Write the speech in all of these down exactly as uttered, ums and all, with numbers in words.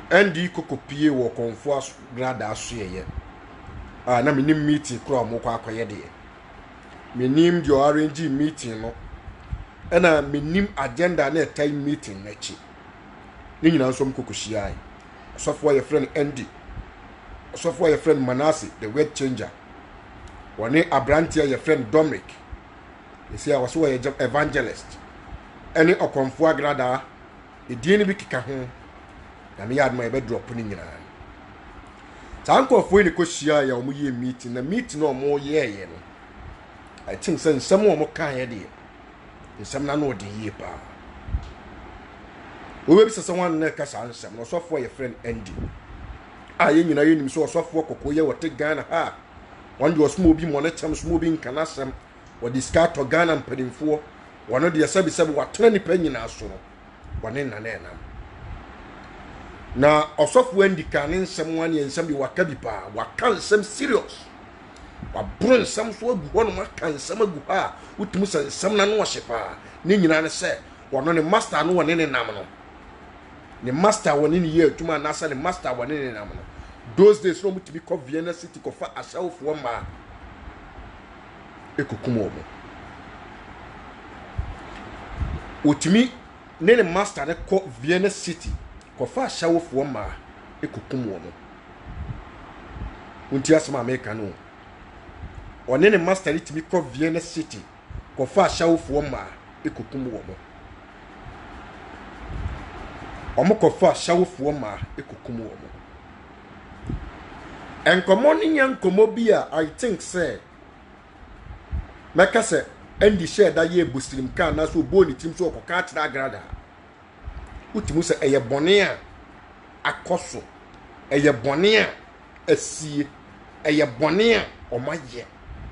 Endi kokopie wo konfo grada aso ye ah na menim meeting kro mo kwa akoye de menim di arrange meeting no ena menim agenda na time meeting na chi ni nyina nso mkokoshia ai sofo ye friend Endi sofo ye friend Manase the word changer woni abrantia ye friend Dominic esi a waso ye evangelist eni okonfo agrada edin bi kika ho na me yad my be drop ni nyina tanko fo ni ko hia ya omo ye meeting na meeting no omo ye ye no I think say nsem omo kan ye de nsem na no de ye pa we be say one na ka sa nsem no so for your friend Endi ah ye nyina ye nim so so for kokoye wote Ghana ha one do small bi mo na cham small bi nkana sem wo discard to Ghana mpadimfo wono de sabi sabi watena ni pa nyina so no wone na na na na osofo Endi kan nsem wan ye nsem bi waka bi pa waka nsem serious wa bron nsem so agu ho no maka nsem agu ha utumu se nsem na no hye pa ni nyina ne se wono ne master no wone ne nam no ne master wone ne ye atuma na sa ne master wone ne nam no those days no mutibi ko Vienna City ko fa asawfo ma ekokumo mo utimi ne ne master ne ko Vienna City ko fa asawfo ma ekokumo mo unti asma America no one ne master itimi ko Vienna City ko fa asawfo ma ekokumo mo omo ko fa asawfo ma ekokumo mo enkomo ni nyankomo bi a I think say meka say Endi share da ye buslim kan na so bo ni tim so ko ka tira agrada utimu say eye bone a akoso eye bone a asie eye bone a omaye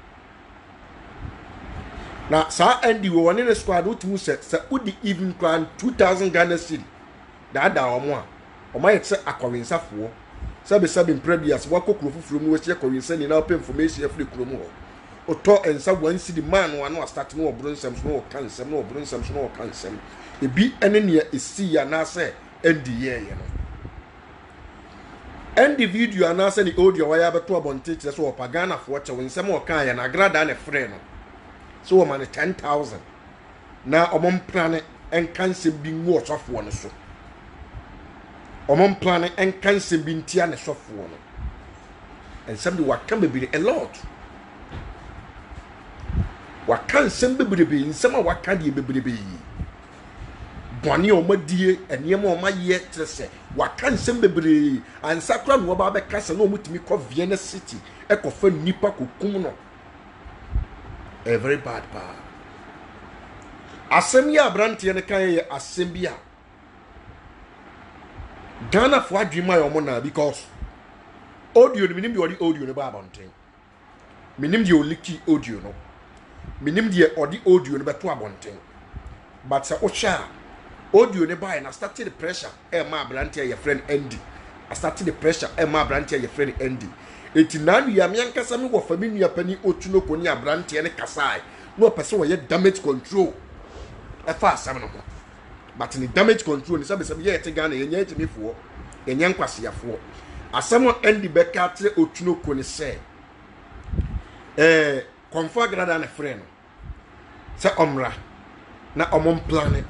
na sa Endi wo woni ne squad utimu say say udi even plan two thousand Ghana cedi da da omo a omaye say akowensafo sabe sabe previous wakokro fufuru mu wese kowinsa ni na open information afri kromu ho oto ensa wan cedi man no ano start no obro nsam so no kansam no obro nsam so no kansam ebi ene ne esi ya na se Endi ye ye no Endi video na se ni audio wa ya beto abonte kire so opagana fo che winsam o kan ya na grada na frɛ no so wo man ten thousand na omom plane en kansam bi nwu osofo no so omon plan en kanse bintia ne sofo no and some waka bebiri a lot waka nsem bebiri be nsem a waka de bebiri be boni o madie eniem o maye trese waka nsem bebiri ansakra no ba be kasa no mutimi ko Vienna City e ko fa nipa kokum no a very bad pa asem ya brante ne kan ye asem bia Ghana for adwuma yomo na because audio ni minim de odi audio ne ba abonten minim de oliki audio no minim de odi audio ne beto abonten but say osha audio ne ba na start the pressure e ma brante your friend Endi I started the pressure e ma brante your friend Endi eti na nua me ankasa me wo fa me nua pani otuno ko ni abrante ne kasai no person we damage control e fa asam no but in the damage control ni sabe sabe ye te Ghana ye nya etimefo ye nya nkwasiafo asamo Endi beka tre otuno ko ni se eh konfo grada na frɛ no se omra na omon plan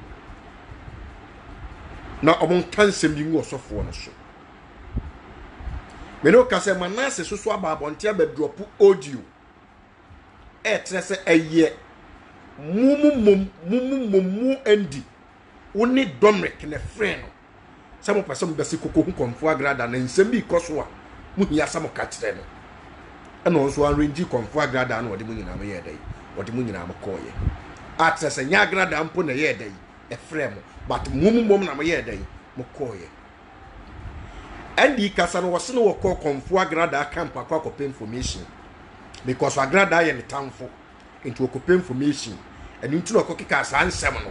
na omon kansem bi ngu osofo no so me no ka se Manase so so aba abonte aba drop audio e tre se eye mumumum mumumum Endi woni Dominic ne frɛ no samo person besi koko hu konfo agrada na nsem bi koso a mu hia samo ka kire no ena onso arrange konfo agrada na wode mu nyina me ye dai wode mu nyina me koye atrese nya agrada mpo na ye dai e frɛ mo but mumumum na me ye dai mo koye Endi kasa no wose no woko konfo agrada camp akwa kope information because agrada ye ne tamfo into okope information enu ntu no kokika sa nsem no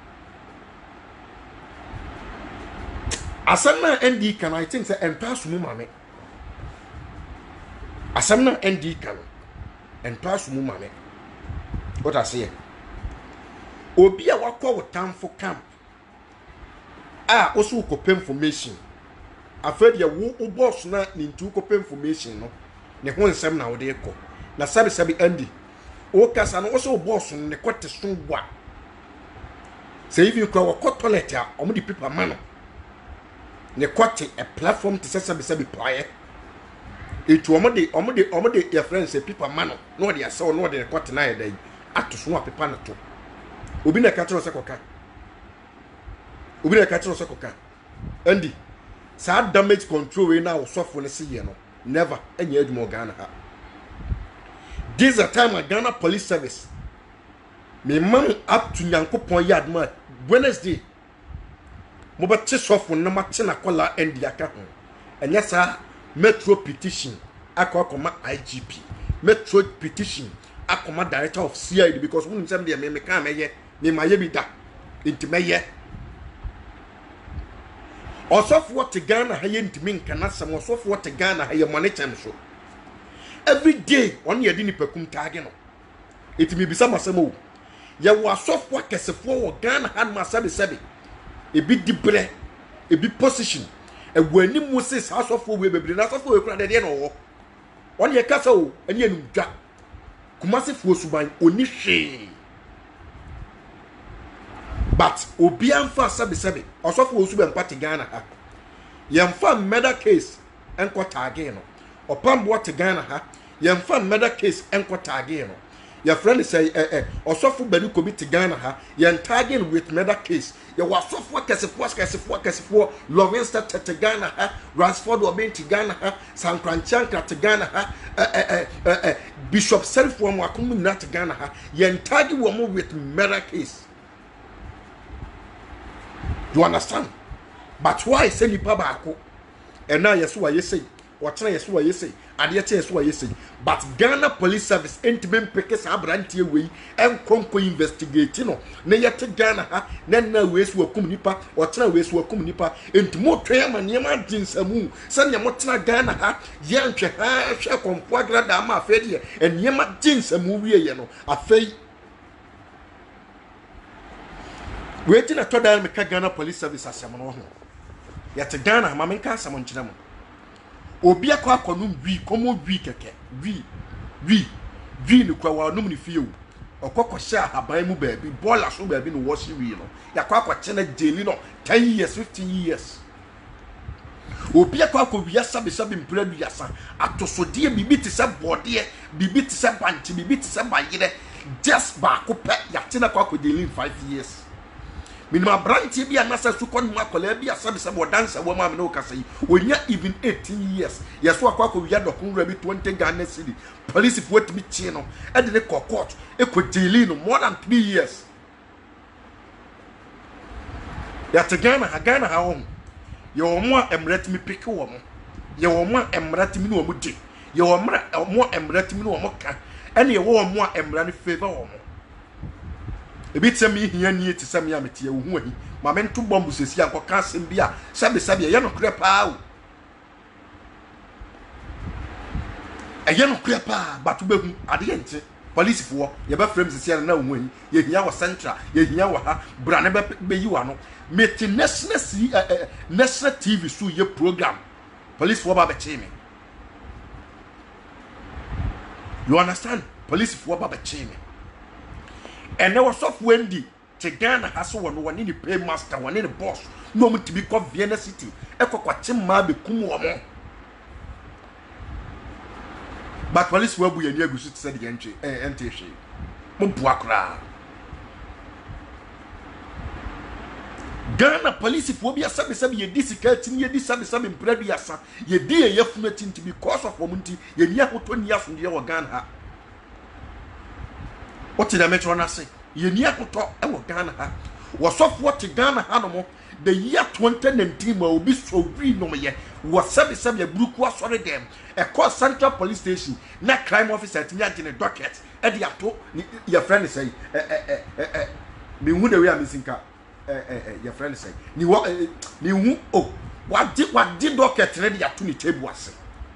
Asana Endi can I think say entasu mu mame Asana Endi can entasu mu mame what I say obi a wakọ wo tamfo camp ah osu kope information afedi wo wo boss na ni ntu ko information no ne ho nsem na wo de ko na sabi sabi andi o kasa no wo so boss ne kote so bwa say if you ko ko toilet a omo di paper ma no ne kote a platform to say sabi sabi playe etu omo de omo de omo de your friends say paper ma no no de asa no de kote na yeda ato so a paper na to obi na ka tro se koka obi na ka tro se koka andi sa damage control we na osofo ne se ye no never enya adwuma Ghana ha. This is a time at Ghana Police Service me man up to Nyankopon yard ma Wednesday mo ba che sofo na ma che na kola endi aka ho enya sa metro petition akoma I G P metro petition akoma director of C I D because we nsem de me me kan meye me maye bi da enti meye osofo te Ghana ha ye ntimi nka na sam osofo te Ghana ha ye monitor so every day on ye di ni pakum taage no etimi bisa masemo ye wo asofo kesefo wo Ghana ha ma sabe sabe ebi dibre ebi position egwani Moses asofo we bebre na asofo we kura de de no wo on ye kasa o ani anu dwa kumase fo suban oni hwe but obi amfa sabe sabe asofo wo suban party Ghana ha yemfa murder case enko taage no opambo te Ghana ha yemfa murder case enko taage no your friend say eh eh osofo bani kobi te Ghana ha yen tagging with murder case ye wasofo kesefo kesefo kesefo Lovinster te Ghana ha Ransford obi te Ghana ha Sankranchankra te Ghana ha eh eh eh Bishop Selfo mo akomu na te Ghana ha yen tag wo mo with murder case. You understand? But why say nipa baako and now yeso wa yesay watena yeso wa yesay ade te yeso wa yesay but Ghana Police Service entime peke sa brantie we enkonko investigate no na yete Ghana ha na na we so akum nipa watena we so akum nipa entimo twa ma niam adinsamu se ne motena Ghana ha ye nhwe ha hwe kompo agrada ma afede e niam adinsamu wie ye no afei we tina to da me ka Ghana Police Service asem no ho yete Ghana ma menka asem nkyina mo obi akwa akonum wi komo wi keke wi wi wi ni kwa wa num ni fie o okokọ sha haban mu baabi bola so baabi no washi wi no yakwa akwa chena jeli no ten years fifteen years obi akwa akọ wi asabe sabe mpradu yasa atosodie bibi ti se bode bibi ti se banti bibi ti se bayire just ba ko pe yatena kwa akọ jeli five years minima branch bi anasa su kon mu akola bi asabe sabe dancer wo ma me no kasa yi onya even eighteen years yeso akwa akọ wi adokun rabi twenty Ghana city police for what me chi no e de ko court e ko jail no more than three years ya te Ghana ha Ghana ha wo ye wo mo emret mi pick wo mo ye wo mo emret mi no wo mo di ye wo mo emret mi no wo mo ka ene ye wo mo emra ni favor wo mo ebi tsemi hia nie ti sami amete ye wo hu ahi ma me nto bombu sesi anko ka asem bia sabe sabe ye no kre pa o ye no kre pa batu behu ade nti police fo ye ba frame sesi na wo ahi ye hia wo central ye hia wo ha bra ne be yi wa no meti national national T V so ye program police fo ba be che me you understand police fo ba be che me and there was of Wendy to Ghana has one one in the paymaster, one in the boss, no to be called Vienna City. Echo Quachim Mabe Kumu. But police will be a near good said the entry and Tishi. Mumpuakra Ghana police if will be a sub sub ye difficult in ye disab some in Prediasa, ye dear yafunatin to be cause of womanty, ye yahu twenty years from the other Ghana. What did I mention? I say, ye near to talk, I will Ghana ha. Was off what Ghana animal, the year twenty nineteen will be so green no more. Was seven seven blue was sorry them. A call central police station, not crime officer at me in a docket. Eddie Ato, your friend say, eh, eh, eh, eh, me who the way I'm missing car. Eh, eh, your friend say, ni what, ni who, oh, what did what did docket ready at twenty table was.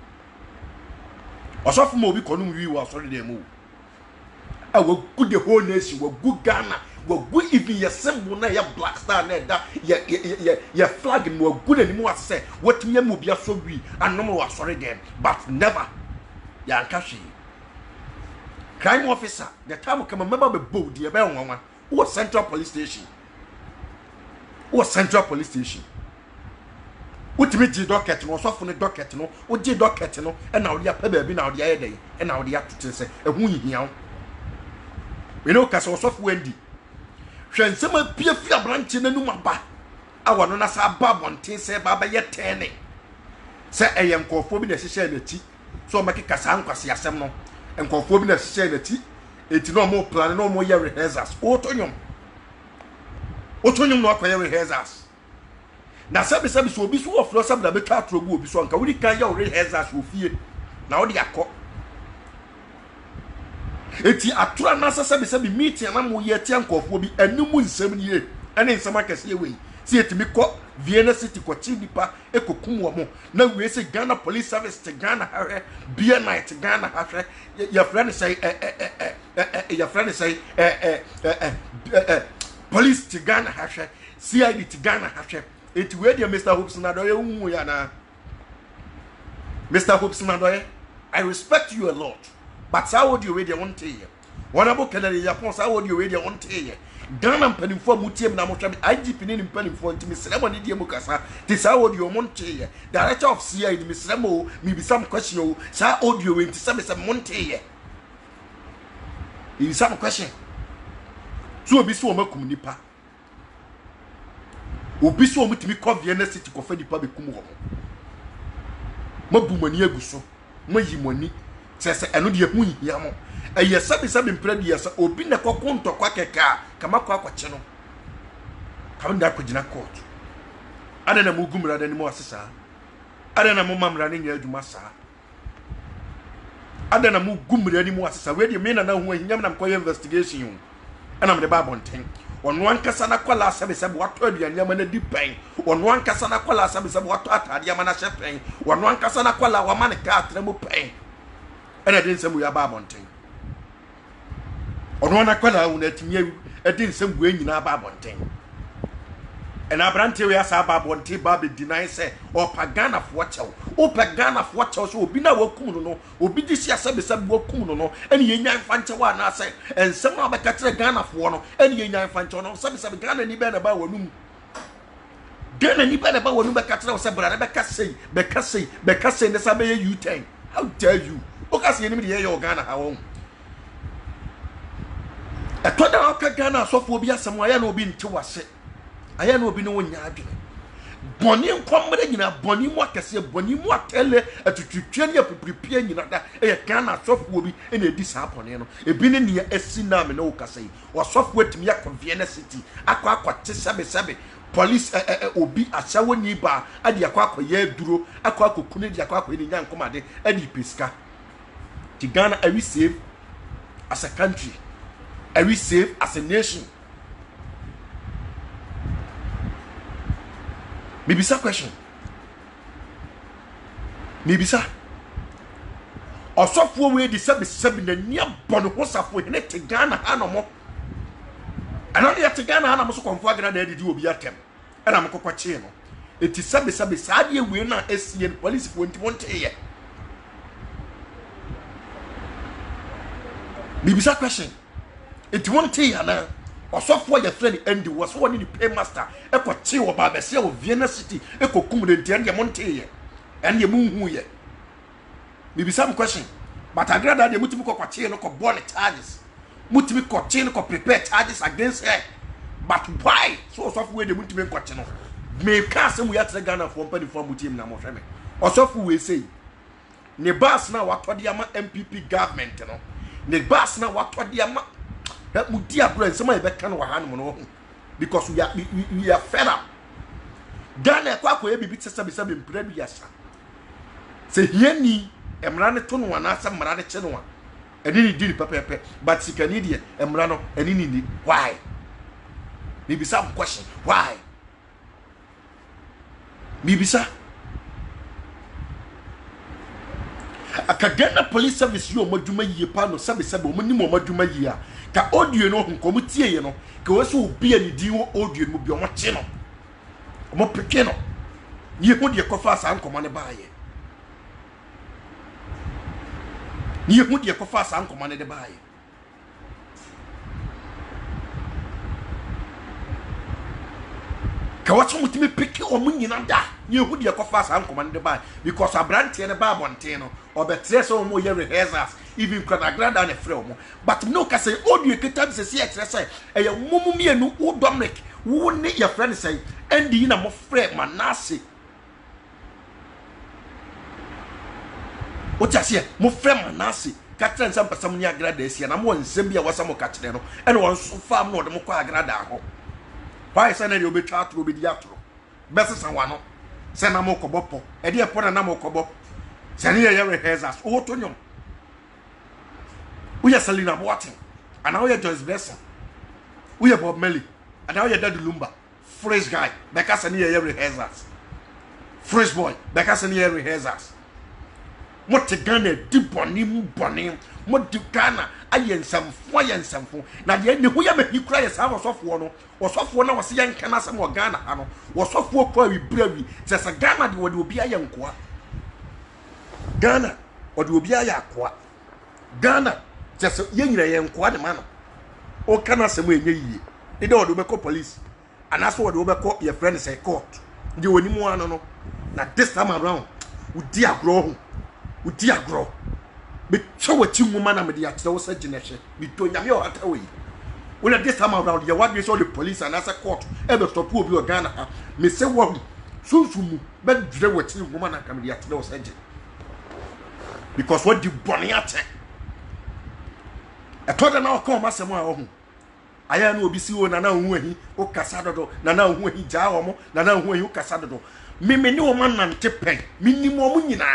Was off more be calling you was sorry they move. I will good the whole nation, will good Ghana, wo gu even your symbol na your black star na da your your your flag no gu na nimu ase wotumi am obi aso wi anom wa sorry dem but never ya nkashi crime officer the time come member be bold ye be nwanwa wo central police station wo central police station wotimi ji docket no sofo ne docket no wo ji docket no e na wo ya pa ba bi na wo ya yedai e na wo ya tutese ehu hihia we no kasa wo sofo wendi hwensema pia fi abranche nanum aba awo no na sa ba bonten se ba ba ye tene se eye nkofo bi na hihye na ti so make kasa nkwase asem no nkofo bi na hihye na ti eti no mo plan no mo ye rehearsals o tonyom o tonyom no akoye rehearsals na sabe sabe so obi so ofro sabe da betwa atrobu obi so nka wuri kan ya ore heza so fie na wo de akọ eti atura na sabe sabe meeting na mo ye tia nkofo bi anumu nsem ni ye ene nsem akese ye we si etimi kọ Vienna City kọ chinipa ekokum wo mo na we se Ghana Police Service te Ghana hare Bia Night Ghana hare your friend say eh eh eh your friend say eh eh eh police te Ghana hare C I D te Ghana hare. It where dear Mister Hoops Nadoye Umuyana. Mister Hoops Nadoye, I respect you a lot. But how would you read your own tea? One about Canada, Japan, how would you read your own tea? Ghana penny for Mutiam Namotrabi, I G P in penny for Miss Lemon Diamukasa, this how would your Monte, Director of C I D, Miss Remo, maybe some question, Sir Audio into some Monte. In some question. So be so much communipa. Obi so omutimi kọ Vienna City kọ fa nipa bekum ho mabu mani aguso mayi mani sese eno de hu hia mo eye sabe sabe mpra de yesa obi na kọ konto kwa keka kama kọ akwache no kam nda akogina court ada na mu gumra da ni mo asesa ada na mu mamra ne nya adwuma saa ada na mu gumra ni mo asesa we de me na na hu hia na mkọ investigation ana me de ba bonten ono ankasa na kwala sabe sabe wato aduane ama na dipen ono ankasa na kwala sabe sabe wato atade ama na hyepen ono ankasa na kwala wa ma ne ka atremu pen ena de nsem ya ba bonten ono na kwala una atimi edi nsem bu enyina ba bonten ena brante we asa ba bonten ba be deny say o pagana fo chew o pagana fo chew so obi na wakum no no obi di sia sabe sabe wakum no no ene ye nyan fa nche wa na say ensem na be ka kire Ghana fo no ene ye nyan fa nche no sabe sabe Ghana ni be na ba wanum Ghana ni be na ba wanum be ka kire say bra na be ka sei be ka sei be ka sei ne sabe ye U ten. How dare you o ka sei ni me de ye Ghana ha won e to da o ka Ghana so fo obi asem aya na obi nte wase aya na obi no nya adwene boni nkomre nyina boni mu akese boni mu atele atututwe ne apupipia nyina da e Ghana sofo obi e na edi saa pone no ebi ne ne esi na me na okasai osofo atimi ya Vienna City akwa akwate sabe sabe police eh, eh, obi asawo ni ba ade akwa akoye aduro akwa akokune di akwa akoye nya nkomade ade peska ti Ghana are we safe as a country? Are we safe as a nation? Maybe some question. Maybe sir. Osofo we de sabe sabe na nia bono hosafo ne te Ghana anomo. Ana de te Ghana anomo so konfo agana da didi obi atem. Ana mkokwa che no. Eti sabe sabe saade we na esie police fo nti wonte ye. Maybe some question. Eti wonte ya na osofo ya friend Andy was one in the paymaster e ko chi wo ba be se wo Vienna City e ko kum de ntia de monte ye en ye munhu ye me be some question but agrada de mutimi ko kwachi no ko born charges mutimi ko chi no ko prepare charges against her but why so osofo we de mutimi ko chi no me ka se mu ya tere Ghana for mpani for mutim na mo hweme osofo we say ne bas na watode ama M P P government no ne bas na watode ama that mudia brand some be kan wa han no because we are we, we are fed up Ghana kwa kwa bibi tsesa bisa be mpra bi yasa se hiani emra ne to no na asa mra ne che no eni ni di pepepe but sikani die emra no eni ni ni why maybe some question why maybe sir aka Ghana Police Service yo madwuma yie pa no sabe sabe o mani mo madwuma yie a ka audio no nkomo tie ye no ka we so obi ani din wo audio no bi o mo che no o mo peke no ye hu de kofa asa nkomo ne baaye ye hu de kofa asa nkomo ne de baaye ka wacho mutimi peke o munyina da ye hu de kofa asa nkomo ne de baaye because abrante ne ba bonten no obetre so mo ye rehearsals even kwanagrada na frɛ mo but no ka say audio ketam se se etre say eye mumu mienu wo Dominic wo ne your friend say endi na mo frɛ Manase o tase mo frɛ Manase ka tren sam pasam ni agrada asia na mo nsem bia wasam ka kyerɛ no ene won so fam no de mo kɔ agrada ho why say na de obetwa atro obedi atro besesa wano se na mo kɔbɔpɔ e de epo na mo kɔbɔ se ne ye rehearsals o to nyom we are Selena Boateng, and now we are Joyce Blessing. We are Bob Melly, and now we are Daddy Lumba. Fresh guy, because I need every rehearsals. Fresh boy, because I need every rehearsals. What the Ghana deep bonim bonim, what the Ghana, I am some fire and some fool. Now the end, we have a cry as I was off one, or soft one was young Canasa or Ghana, or soft work with bravery. Just a Ghana would be a young qua. Ghana, or will be a yakwa. Ghana. Just yenye ye nkwa de man o kana semu enye yie e de odo be call police and aso odo be call your friend say court de wonimu ano no na this time around udi agro udi agro be chawati nwoma na me de atere wo sa ginehye bi to nyame o hata we we this time around your what we saw the police and as a court e be stop obi o Ghana ha me say wo sunsumu be dure wati nwoma na ka me de atere wo sa ginehye because what the bonny attack e toda na okon masemo a ohun aya na obi si wo na na hu ahi o kasa dodo na na hu ahi ja wo mo na na hu ahi o kasa dodo me me ni wo man nante pen me ni mo mo nyina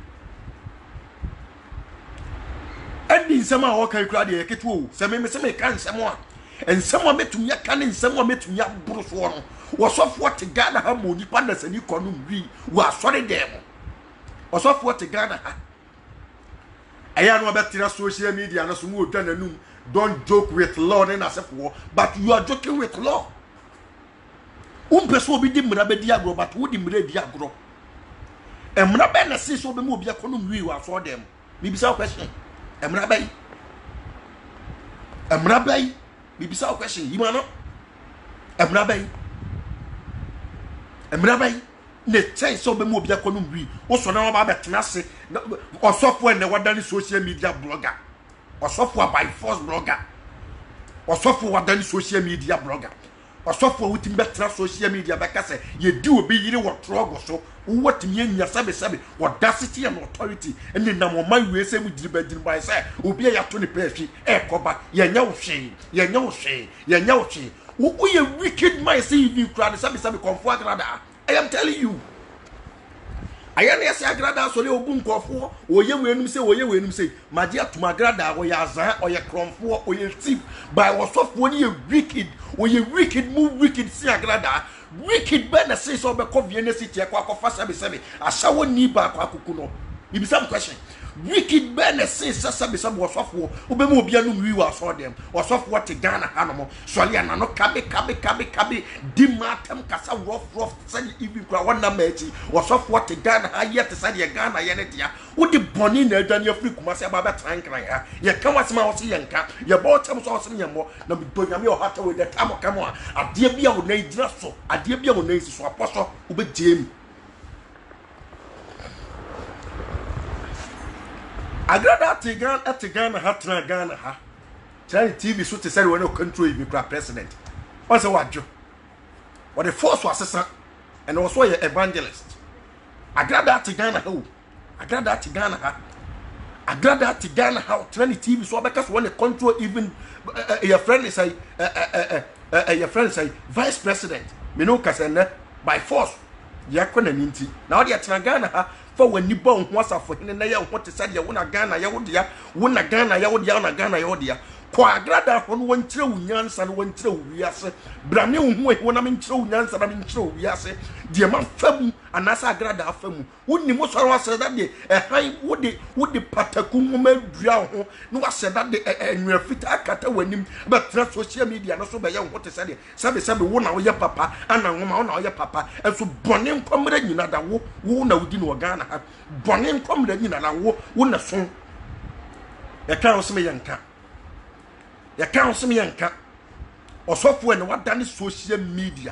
andi nsema a wo kan kura de yeketu o se me me se me kan nsemo a nsemo a metum ya kan nsemo a metum ya buru so no wo sofo te Ghana ha mo nipa na sani kono wi wo asore dem wo sofo te Ghana ha aya no better social media na so mu odwa nanum don't joke with law and asefo but you are joking with law um person obi di mra be di agro but wo di mra di agro emra be na se so be mu obi akono wi wa so dem me bisa question emra be emra be me bisa question yi ma no emra be emra be ne chai so be mu obi akono wi wo so na ba betena se osofo en wadani social media blogger osofo by force blogger osofo wadani social media blogger osofo wutim betena social media beka se ye di obi yire wo trogo so wotimi anya sabe sabe audacity and authority ene na mo man we se mu diriba diriba se obi ya to ne pefi e koba ye nya wo hwe ye nya wo hwe ye nya wo hwe wo ye wicked mind say you crowd sabe sabe konfo agrada I am telling you. I am yes agrada so le obu nkofo oye wenum se oye wenum se magia to magrada oye azan oye kromfo oye thief by wasofo ni wicked oye wicked move wicked si agrada wicked be na say so be kovie na city akwa akofa sabe sabe ashawo ni ba akwa akuku no ibisa question wicked be na say sabe sabe wasofo obemu obi anu wi wa so dem wasofo te Ghana hanomo sole ana no kabe kabe kabe kabe di matem kasa rough rough say ibi kwa wana mechi wasofo te Ghana ha yet say ye Ghana ye ne dia wo di boni na adwane afri kuma say baba trankran ha ye kan wasema wo se ye nka ye bo tem so wo se nyemo na do nyame o hata we de tamo kamo a ade bia wo na idira so ade bia wo na isi so aposo wo be jem agrada tigan atigan hatra Ghana ha try T V so te say we no control you be president what's the wadjo what the force was assessor and also your evangelist agrada tigan ha agrada tigan ha agrada tigan ha try T V so because when the control even uh, your friend is say uh, uh, uh, uh, your friend say vice president me no kasene by force yakona ninti now the Ghana ha for when you born once for him na ya what said ya wona Ghana ya wodia wona Ghana ya wodia na Ghana ya wodia ko agrada ho no wonkyere wo nyansa no wonkyere wo wiase brane wo ho e wona menkyere wo nyansa na menkyere wo wiase de ma famu anasa agrada afamu wonni mo soro aseda de ehan wode wode pataku nwoma dua ho no waseda de enwa fita akata wanim betra social media no so be ye ho te sede sabe sabe wo na wo ye papa ana nwoma wo na wo ye papa enso bone nkomra nyina da wo wo na wudi no Ghana ha bone nkomra nyina na wo wo na so ya kan so me yanka ya kan so me yanka osofo ene wadane social media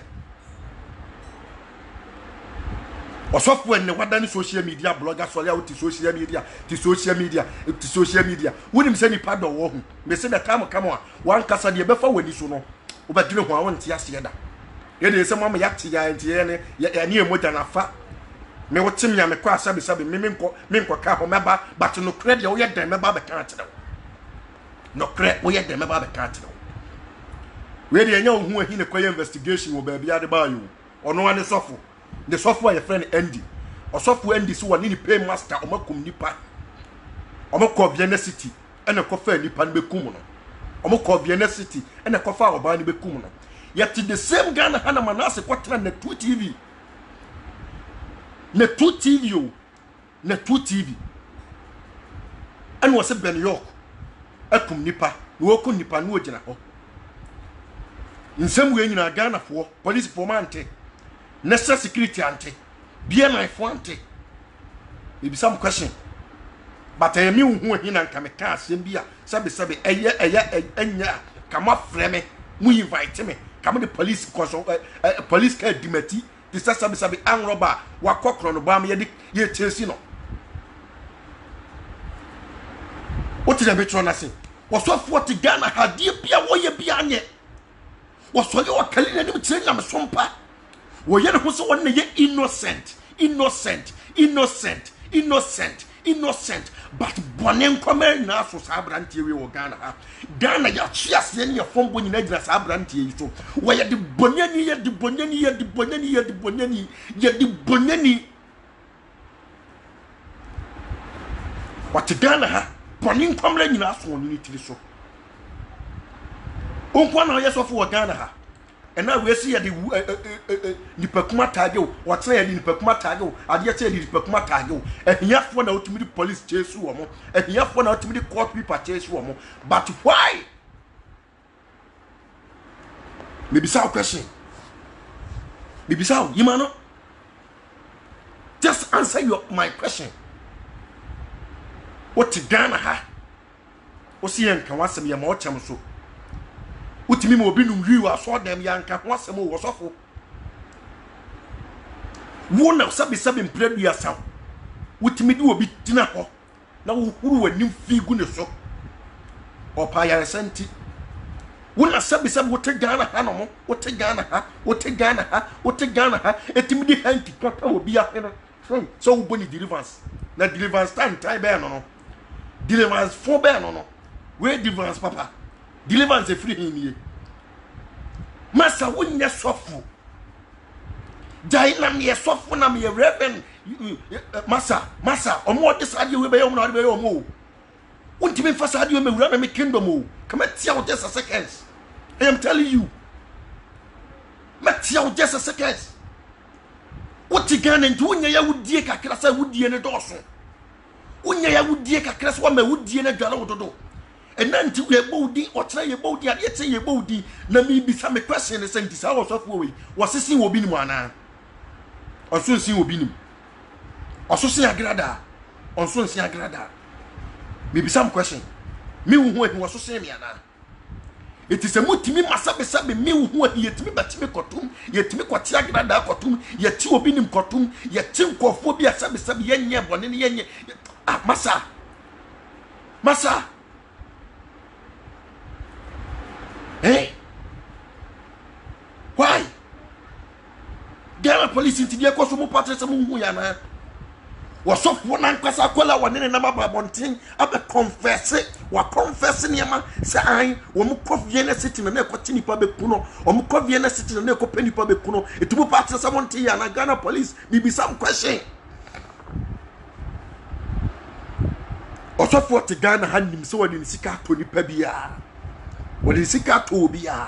osofo ene wadane social media blogger so ya uti social media ti social media ti social media wonim se nipa do wo hu me se na kam kam a wan kasa de be fa wani so no obadine ho a won ti ase da ye de se mama ya ti ya nti ye ne ya ne emoja na fa me wotim ya me kwa sabe sabe me menko menko ka ho meba but no credit wo ye den meba be kan atire no credit wo ye den meba be kan atire we de nya hu ahi ne koye investigation wo ba bia de ba yo ono ane sofo the software your friend Andy or software Andy so one ni pay master o makum nipa o makọ Vienna City ene ko fa nipa ne bekum no o makọ Vienna City ene ko fa oba ne bekum no yet the same Ghana Hana Manase kwatra na two T V na two T V o na two T V ene wose Ben York akum nipa no okum nipa no ogina ho nsem we nyina Ghana fo police for mante national security ante bia na ifo ante maybe some question but I mean who he na nka ka asem bia sabe sabe eye eye enya kama freme mu invite me kama the police cause uh, police ka dimati the sabe sabe an roba wa kokro no ba me ye ye chesi no what is the metro na say was so forty Ghana hadie bia wo ye bia anye was so ye o kali na nim tire nyam sompa wo ye ne ho so won ye innocent innocent innocent innocent innocent but bonen kommer na so sabrantie we wo Ghana ha Ghana ya chiase ne ye fombo nyina gina sabrantie yi so wo ye de bonyani ye de bonyani ye de bonyani ye de bonyani ye de bonyani what Ghana ha bonen kommer nyina so won ni tiri so onkwa na ye so fo wo Ghana ha and now we see the Nipakuma Tago, what's say the Nipakuma Tago, and yet say the Nipakuma Tago, and he has one out to me the police chase woman, and he has one out to me the court people chase woman. But why? Maybe some question. Maybe some, you know, just answer your my question. What Ghana ha? What's the end? Can want some your more so? Utimi mo bi num hwi aso dem yanka ho asem wo sofo wo na sabi sabi mpredua sam utimi di obi tina ho na wo huru wanim fi gu ne so opa yare senti wo na sabi sabi wo te Ghana ha no mo wo te Ghana ha wo te Ghana ha wo te Ghana ha etimi di hanki kaka obi a no so wo boni deliverance na deliverance time time be no no deliverance for be no no we deliverance papa deliverance e free him ye masa wonye sofu dai na me sofu na me reverend masa masa omo de sade we be yo na de be yo mo wontimi fa sade we me wura na me kingdom o come tia wo just a seconds I am telling you me tia wo just a seconds what Ghana nti wonya ya wudie kakra sa wudie ne doso wonya ya wudie kakra sa wa ma wudie ne dwala wododo enanti we bodi otra ye bodi ade tse ye bodi na mi bisa me question ne senti sa wo sofo we wo sisi wo binim ana oso nsi wo binim oso sin agrada oso nsi agrada me bisa me question mi wo hu wo so sin me ana etise mutimi masabe sabe mi wo hu yetimi batimi kotum yetimi kwati agrada kotum yeti wo binim kotum yeti nkofo bi asabe sabe yenye bone ne yenye ah masa masa eh why Ghana police inti dia ko so mo patre se mo hu ya na wo so fo na nkwasa kola wone ne na baba bonten abe confess wa confess ne ma se an wo mo ko Vienna City na e ko tini pa be kuno wo mo ko Vienna City na e ko pani pa be kuno etumo patre se monte ya na Ghana police me be some question o so fo te Ghana hanim se woni sika to ni pa bia What is sika to bia?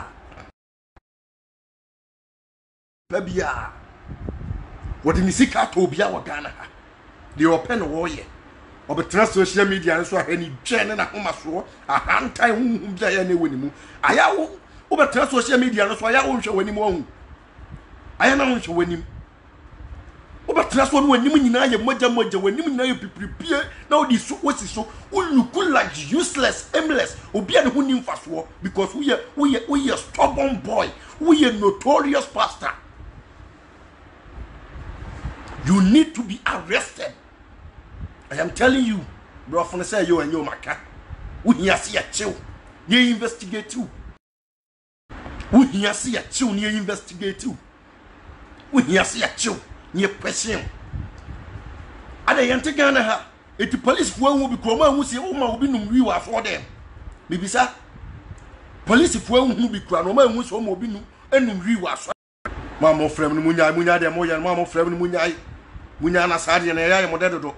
Babia. What in sika to bia wa Ghana? The open warrior. Obetena social media nso a any gene na homa so a hantan hunhum bia ya na wanimu. Aya wo obetena social media nso aya wo nhwe wanimu ohu. Aya na wo nhwe wanimu. Obetena so no wanimu nyina ye moja moja wanimu nyina ye pipiripie na odi so wosi so wo look like useless, aimless. Obi an hu nim faso because we are we are we are stubborn boy. We are notorious pastor. You need to be arrested. I am telling you, bro, from say you and your maka. We here see a chill. You investigate too. We here see a chill, you investigate too. We here see a chill, you question. Ada yante Ghana ha. Eti police fo hu bi kroma hu se o ma obi num wi wa for them. Bibisa. Police fo hu bi kroma no ma hu so ma obi num enum wi wa so. Ma mo frem no munya munya de mo ya ma mo frem no munya munya na sade na ya mo de dodo.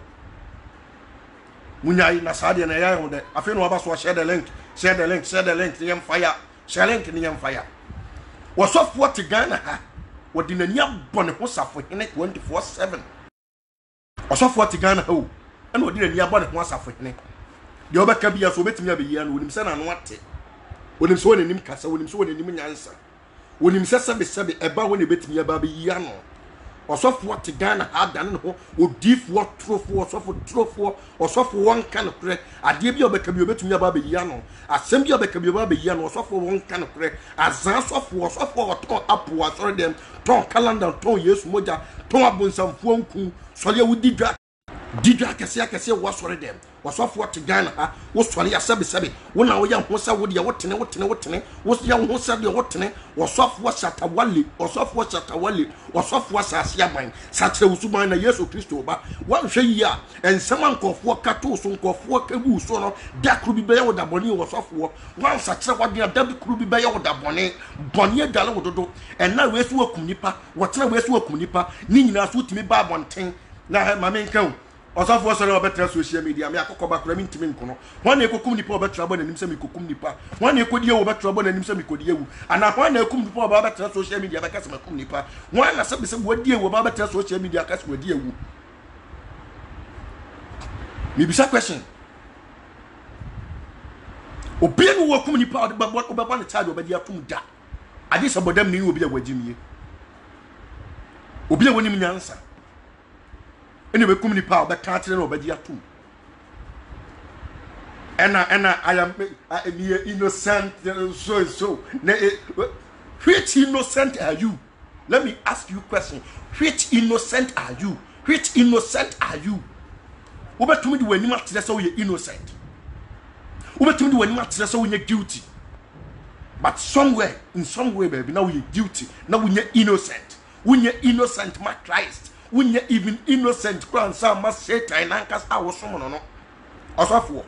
Munya na sade na ya mo de. Afi no aba so share the link, share the link, share the link, yam fire. Share link ni yam fire. Wasofo te Ghana ha. Wodi na nia bone ho safo hene twenty-four seven. Wasofo te Ghana ho. And what did you about once after him? The other cabia so bet me a year with him son and what it. When him so in him castle, when him so in him answer. When him says a sabi about when he bet me a baby yano. Or soft what to Ghana had done, or deep what true for, so for true for, or so for one kind of crack. I give you a become you bet me a baby yano. I send you a become your baby yano, or so for one kind of crack. As Zans of war, so for a ton up was on them, ton calendar, ton years moja, ton up on some phone cool, so you would did Did I say I can say what's for them? Was off what to Ghana? Ha? Was for your sabi sabi? When I was young, what's up with your what what what was young who said your what was off what at a wally, was off what at a wally, was off what as yaman, such a Usumana years of Christo, but one shay ya, and someone called for cattle, some called for caboose, so that could be bear with the bonnie was off war. One such a what your double could be bear with the bonnet, bonnier dallodo, and now where's work Munipa, what's now where's work Munipa, Nina suit me by one thing. Now my main count. Osa for so better social media me akoko ba kra mi ntimi nkono wan ekokum nipa better abo nanim se mi kokum nipa wan ekodi ewu better abo nanim se mi kodi ewu ana wan ekum nipa ba better social media ba kase makum nipa wan na se be se wodi ewu ba better social media kase wodi ewu mi bisa question obi enu wo kum nipa ba ba ba na charge oba dia tum da ade so bodam ni obi a wagimie obi a woni nyansa anyway, come the power that can't tell nobody at two. And I and I, I am I am innocent, so so. Which innocent are you? Let me ask you a question. Which innocent are you? Which innocent are you? What to me when you must so you're innocent? What to me when you must so you're guilty? But somewhere, in some way, baby, now you're guilty. Now when you're innocent, when you're innocent, my Christ. When you even innocent crown some must say time and cast our summon no osofo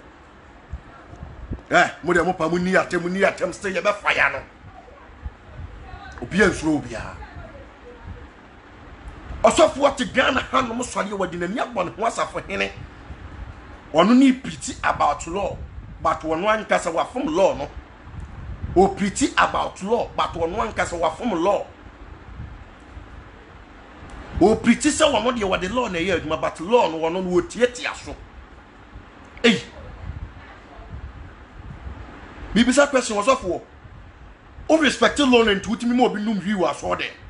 eh mo de mo pa mo ni atem ni atem stay ye be fire no obi ansuro obia osofo te Ghana han mo sori wadi na ni abon ho asafo hene ono ni pity about law but one one kasa wa from law no o pity about law but one one kasa wa from law. O pretty say one de what the law na here but law no one no tietia so eh bibisa question was of war o respect law and to me mo bi num wi wa so there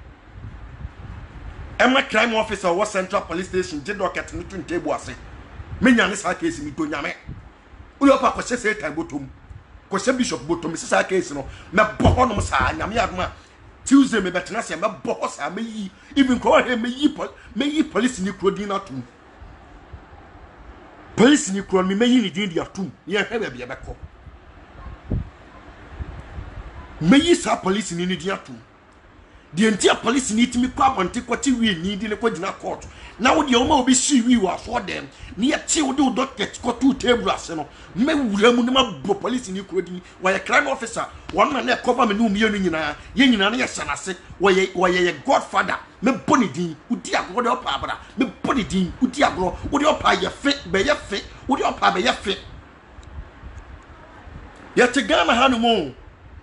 Emma crime officer was Central Police Station did not get into table ase me nya ne sa case mi to nyame o yo pa ko se se time botom ko se bishop botom se sa case no me bo no sa nyame adoma Tuesday me better say me boss am me even call him me yi me yi police ni krodin atum police ni kro me me yi ni din dia atum ye hwe be be ko me yi sa police ni ni din atum the entire police ni timi kwa bonte kwati wi ni di ne kwa dina court na wo de o ma obi shi wi wa for them ni e ti wo de o doctor ko two table ase no me wura mu ne ma bo police ni krodin wa ye crime officer one na na cover me no mi enu nyina ye nyina na ye sanase wa ye wa ye godfather me boni din udi agro de opa abra me boni din udi agro wo de opa ye fe be ye fe wo de opa be ye fe ye te Ghana hanu mo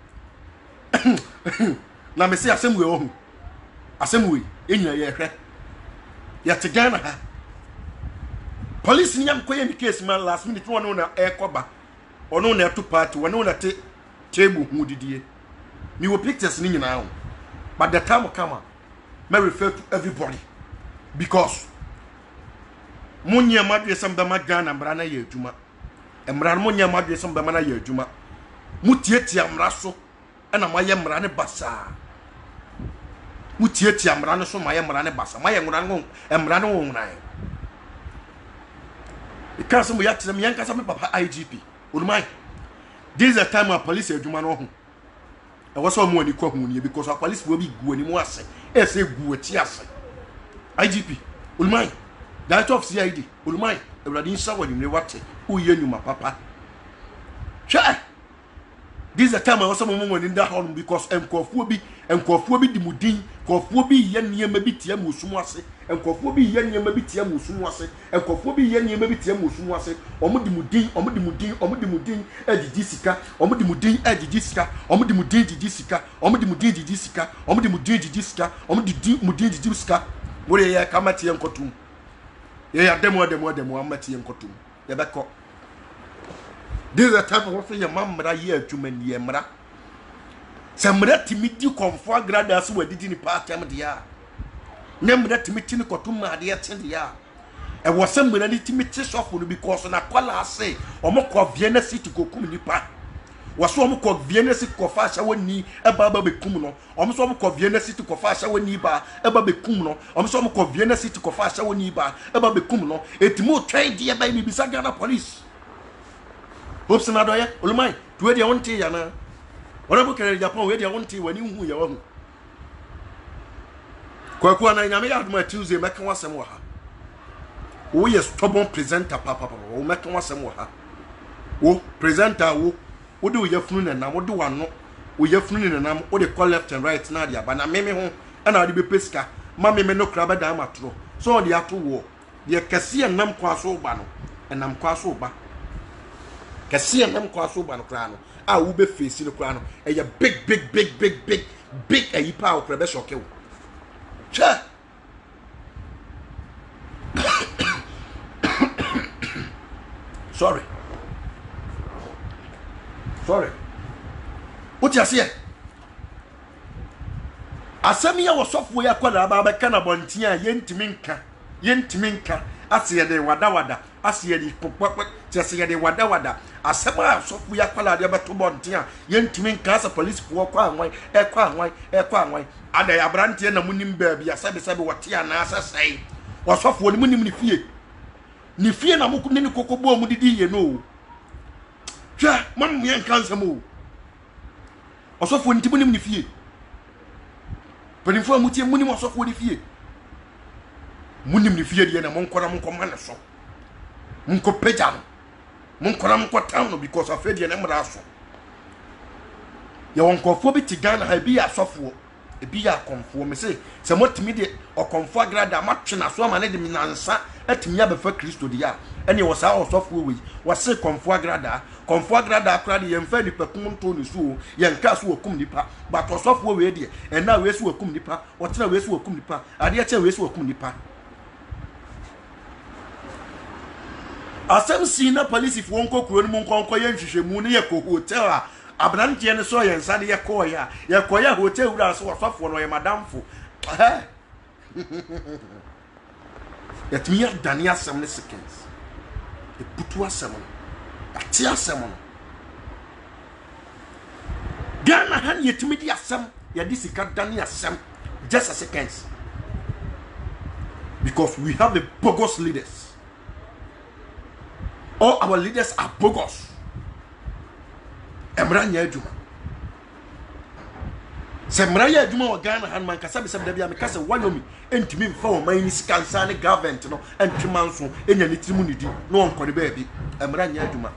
na me say asem we ohu asem we enyina ye hwe ya te Ghana ha police nyam koye mi case man last minute wonu na e koba onu na to party wonu na te table hu didie me wo pictures ni nyina ho but the time come may refer to everybody because munya madwe sam da magana mbra na ye adwuma mbra no munya madwe sam da na ye adwuma mutietia mbra so na maye mbra ne basa mutietia mbra ne so maye mbra ne basa maye mbra ne mbra ne wonran because mo yakse me yanka sam papa I G P ulumai this is the time of police adwuma no ho e wo so mo ani ko hu ni because our police will be gu ani mo ase e se gu ati ase I G P ulumai that of C I D ulumai ewrade nsa wani ne wate uye nyuma papa sha this is the time I was someone in that hall because enkofuo bi enkofuo bi dimudin enkofuo bi ye niema bi tie musumu ase enkofuo bi ye niema bi tie musumu ase enkofuo bi ye niema bi tie musumu ase omo dimudin omo dimudin omo dimudin ejiji sika omo dimudin ejiji sika omo dimudin ejiji sika omo dimudin ejiji sika omo dimudin ejiji sika omo dimudin mudin ejiji sika wore ya kamati enkotum ye ya demo demo demo amati enkotum ye beko. This is the type of what your mom mother year to men ye mother. Some red timidity comfort gradas were did in the part time of the year. Name that timidity cotuma dear ten the year. And was some many timidity shuffle because on a collar say, or more of Vienna City go come in the park. Was some called Vienna City Cofasha when knee a baba be cumuno, or some called Vienna City Cofasha when knee bar, a baby cumuno, or some called Vienna City Cofasha when knee bar, a baby cumuno, it more trade dear baby beside Ghana police. Hopes na doye olumai tuwe dia wonti ya na wona bu kere Japan we dia wonti wani hu ya wahu kwa kwa na nyame ya duma Tuesday meka wasem wa ha wo ye stubborn presenter papa papa wo meka wasem wa ha wo presenter wo wo de ye funu na wo de wano wo ye funu na nam wo de call left and right na dia ba na meme ho na de be pesika ma meme no kra ba da matro so de ato wo de kase nam kwa so ba no enam kwa so ba kase nam kwa so ba no kra no a wo be face no kra no e ya big big big big big big e yipa wo kra be shoke wo cha sorry sorry what you say asemi ya wasofo ya kwala aba ba kana bontia yentimi nka yentimi nka asiye de wada wada asiye de popop asiye de wada wada asema asofo ya kwala de beto bontia yentimi nka asa police fo kwa anwan e kwa anwan e kwa anwan ada ya brantie na munim baabi asabe sabe wote ana asasai wasofo ni munim ni fie ni fie na muku ni kokobo mu didi ye no twa mam yen kansa mo wasofo nti munim ni fie penifo mutie munim wasofo ni fie munim ni fie de na monkora monkoma na so monko peja no monkora monko town no because of de na mra so ye wonkofo bi tigana ha bi asofo e bi ya konfo me se se motimi de okonfo agrada matwe na so ma ne de minansa atimi abefa Kristo de ya ene wo sa osofo we wo se konfo agrada konfo agrada akra de yemfa ni pakum nto ni so yenka so wakum nipa but osofo we de e na we so wakum nipa wo tena we so wakum nipa ade ache we so wakum nipa asem si na police fo nko kuro ni monko nko ye nhwehwemu ne ye ko hotel a abrantie ne so ye nsa de ye ko ya ye ko ya hotel wura so wasofo no ye madamfo eh yet me dania some seconds e putu asem no ati asem no Ghana han yetimi di asem ya disika dania asem just a seconds because we have the bogus leaders. All our leaders are bogus. Emranya Ejuma. Semranya Ejuma wa Ghana han man kasa bisem da bia me kasa wanyomi entimi mfa o man ni sikansa ne government no entwema nso enya ne tirimu ne di no onkode ba bi Emranya Ejuma.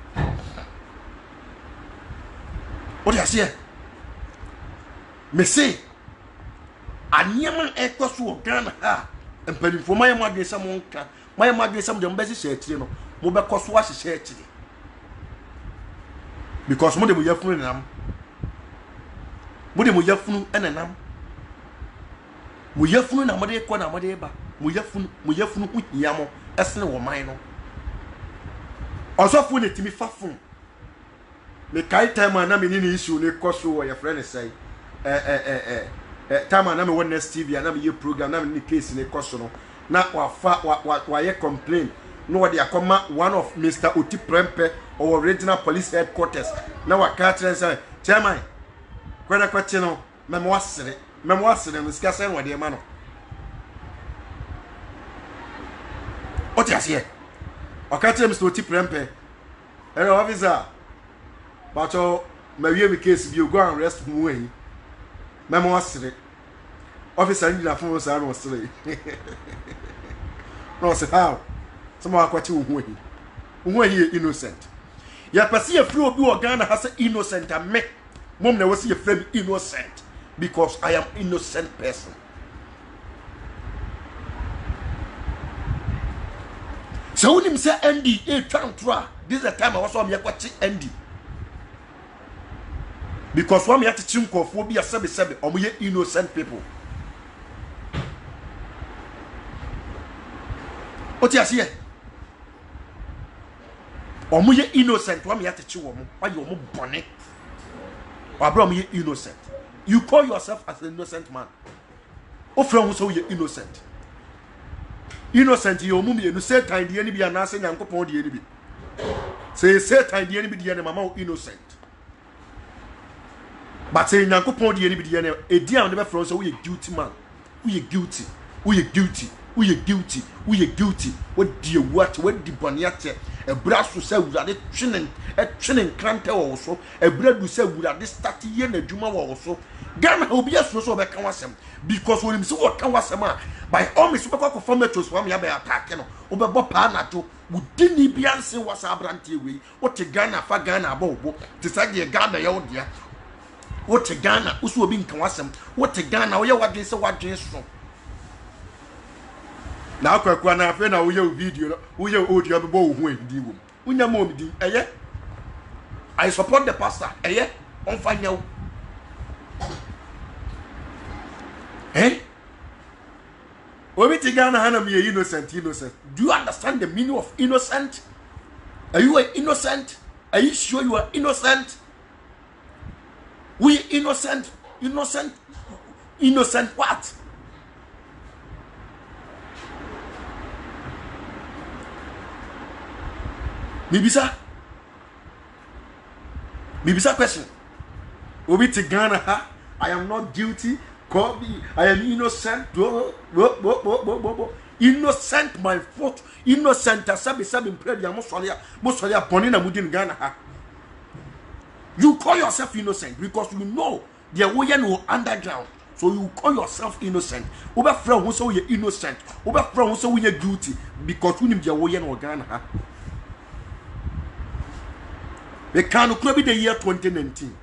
What you say? Me say anyama ekoso o Ghana ha empanifo man ma dwesa mo nka man ma dwesa mo de mbesi hye no mo be koso a hye hye because mo de mo yafunu nam Mode mo yafunu enenam. Mo yafunu na mode ko na mode ba. Mo yafunu, mo yafunu hu hia mo esene wo man no. Osofo ne timi fafun. Me kai time na me ni issue ne koso wo your friend say eh eh eh eh time na me won next T V na me ye program na me ni case ne koso no na wa fa wa wa ye complain no what they akoma one of Mister Oti Prempe or regional police headquarters na wa ka tren say chairman kwena kwache no me mo asere me mo asere no sika say wo de ma no oti ase o ka tren Mister Oti Prempe hello officer but oh me we case bi go and rest mu eyi me mo asere officer ni na fun say no asere no say how some akwati wo hu eyi wo eyi innocent ya pese ye free obi Ghana ha say innocent me mom na wasi ye free innocent because I am innocent person. So when him say N D A twantra this is the time I was on me akwati N D because when me at chinkofo bi asebe sebe omo ye innocent people. Oti asiye omo ye innocent wa me at chi wo mo wa ye omo bone wa bro omo ye innocent. You call yourself as an innocent man. O fra hu so ye innocent. Innocent ye omo me no say time de ni bi ana say nyankopon de ni bi. Say Satan de ni bi de ni mama o innocent. But say nyankopon de ni bi de ni e di am de be fra so we guilty man. We guilty. We guilty. We guilty. We guilty. What do you watch? What the boniate? A brass to say that it training, a training crante also, a bread to say that this thirty year in the Juma also. Ghana will be a source of a canwasem because when him so what canwasema by all Miss Papa from the to swam yabe attack, over Bopana to would didn't be answering was a brandy way. What a Ghana for Ghana bobo, decide the Ghana your dear. What a Ghana, who's will be in canwasem, what a Ghana, or what they say what they so. Now, kwa na fe na wo ye video wo ye audio be bo hu andi wo unya mo mi di eye I support the pastor eye on fanya wo eh obi ti Ghana hana me innocent innocent. Do you understand the meaning of innocent? Are you an innocent? Are you sure you are innocent? We innocent innocent innocent what? Mibisa Mibisa question. Obi to Ghana ha I am not guilty. Call me. I am innocent. Innocent my fault. Innocent asabi sabi mpredi ya musolia musolia bonina mudi Ghana ha. You call yourself innocent because you know the way you underground. So you call yourself innocent. Oba friend who say you innocent. Oba friend who say you guilty because you know the way you Ghana ha. We can't be the year twenty nineteen.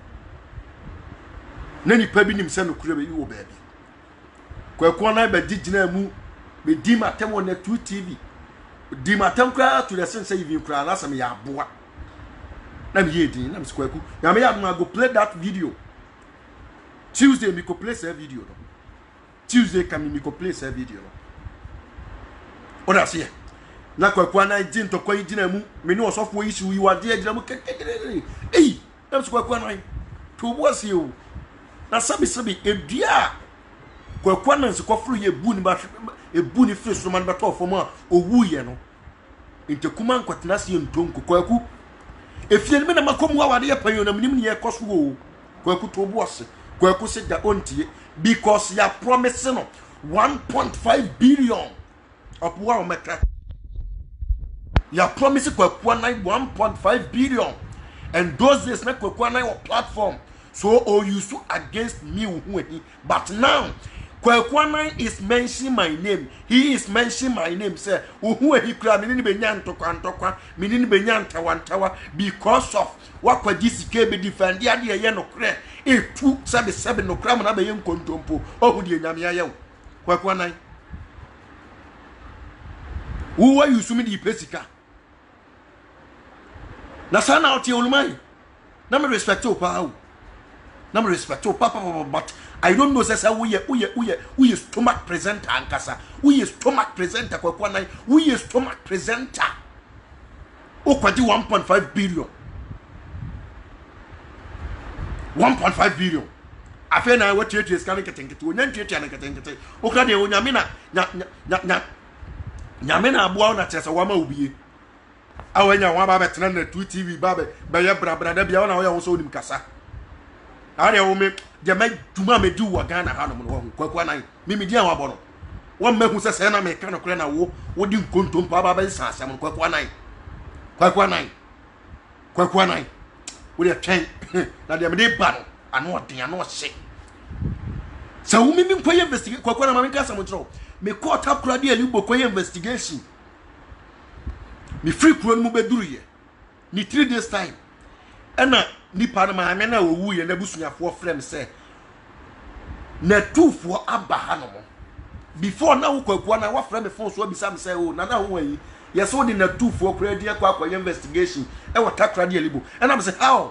Nani pabi nim se no kure be wo baabi. Kwakwa na ba digina mu be di matem on two T V. Di matem kra to the sense even kra na some ya boa. Na me yedi na me kwaku. Ya me ya no go play that video. Tuesday me go play that video no. Tuesday can me go play that video no. Oda se na kwakwa na jin to kwa jina mu me ni osofo issue yi wade jina mu kekekere eh na so kwakwa na to bo se o na sabi sabi edua kwakwa na nse kofuru ye bu ni ba ebu ni firi so man ba to fo mu a owu ye no inte kuma nkwatena se ntonko kwaku efie me na makomu awade ye panyo na minim ni ye koso o kwaku to bo se kwaku se da ontie because ya promise no one point five billion of wa metra. You are promising one point five billion, and those days make a platform. So all you so against me, but now Kwekwana is mentioning my name. He is mentioning my name. Say, who he cry meaning benyan to kwantokwa, meaning benyan tawantawa because of what kwa this be defend the idea yen no cre. E two seven seven no cram na be yen kontompo. Oh who the nyame ayew. Kwekwana. Who are you sumi di pesika? Na sana oti olumai. Na me respect o pa o. na me respect o papa but I don't know say we ye we ye we ye we stomach presenter ankasa we stomach presenter kwakwa nan we stomach presenter o kwadi one point five billion one point five billion afa na what you is can ketenkete onya ntietia na ketenkete o kra de onyame na nya nya nyame na aboa na tese wa ma obie awanya wa ba betena na two T V ba be be ye brabra da bia na wo ya wo so onim kasa ari wo me de ma duma me di wo Ghana ha no mo wo kwakwa nan mimi di an wa bo no wo mahu se se na me ka no kre na wo wo di nkontom pa ba ba sa asem no kwakwa nan kwakwa nan kwakwa nan wo de twen na de me de ba no ano odin ano hye sa wo mimi mpo investigate kwakwa na ma me ka asem tro me court akura de ali boko investigation me free kuro mu beduru ye ni three days time ena nipa na ma me na owu ye na busunyafo frem say na tufo aba hanomo before na wo kwakua na wa frem me phone so bisa me say o na na ho yi yes wo di na tufo kura de akwa akwa investigation e wa takura de ali bo ena me say how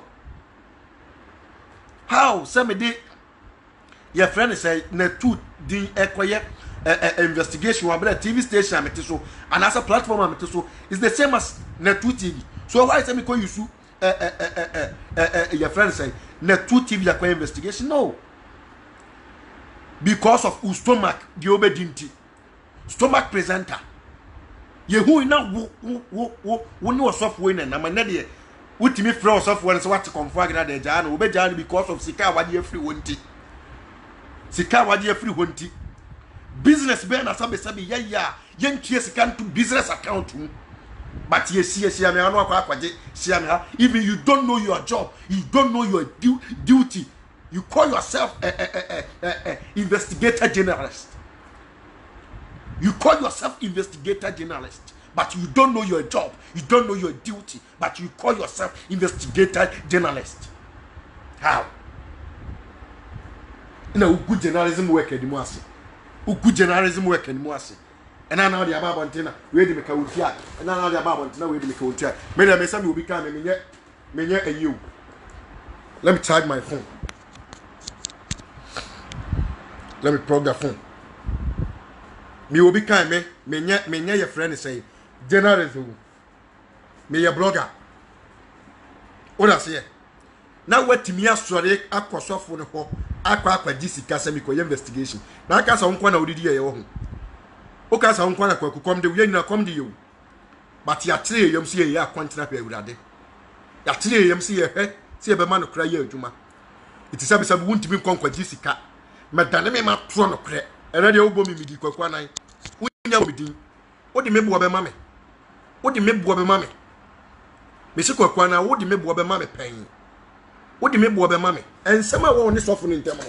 how say me de your friend say na tu din ekoye Uh, uh, investigation wa T V station amete so and as a platform amete so is the same as Netu T V. So why say me call you uh, uh, uh, uh, uh, uh, your friend say Netu T V akwa investigation? No, because of who stomach the obedinti stomach presenter ye who na wo wo wo wo no software na na na de utimi free software so what confirm na de ja na obeja because of sika wadi free wonti sika wadi free wonti business be na sabe sabe ya ya yenkie sika to business account but yes yes ya me anu akwa akwaje sia me even you don't know your job, you don't know your du duty, you call yourself a, a, a, a, a investigator journalist, you call yourself investigator journalist, but you don't know your job, you don't know your duty, but you call yourself investigator journalist. How? Na good journalism work edimoase. Good journalism work and moase. And I know the about Bontina, we did make a wood yard. And I know the about Bontina, we did make a wood yard. Maybe I may some will become a minute, minute and you. Let me charge my phone. Let me plug the phone. Me will become me, minute, minute your friend say, journalism. Me your blogger. What I say? Now what to me a story across off on the hole. Akwa akwa jisika se mi ko investigation na aka sa nkwa na odidi ye wo ho o ka sa nkwa na kwa kukom de we nyina kom de ye but ya tire yem si ye ya kwantena pa awurade ya tire yem si ye he si ye be ma no kra ye adwuma iti sabe sabe wuntimi nkwa jisika medane me ma tro no kre ere de obo mi midi kwakwa nan wunya midi wo de mebo be ma me wo de mebo be ma me me si kwakwa na wo de mebo be ma me pen what do you mean, Bobby Mammy? And some of one is often in them.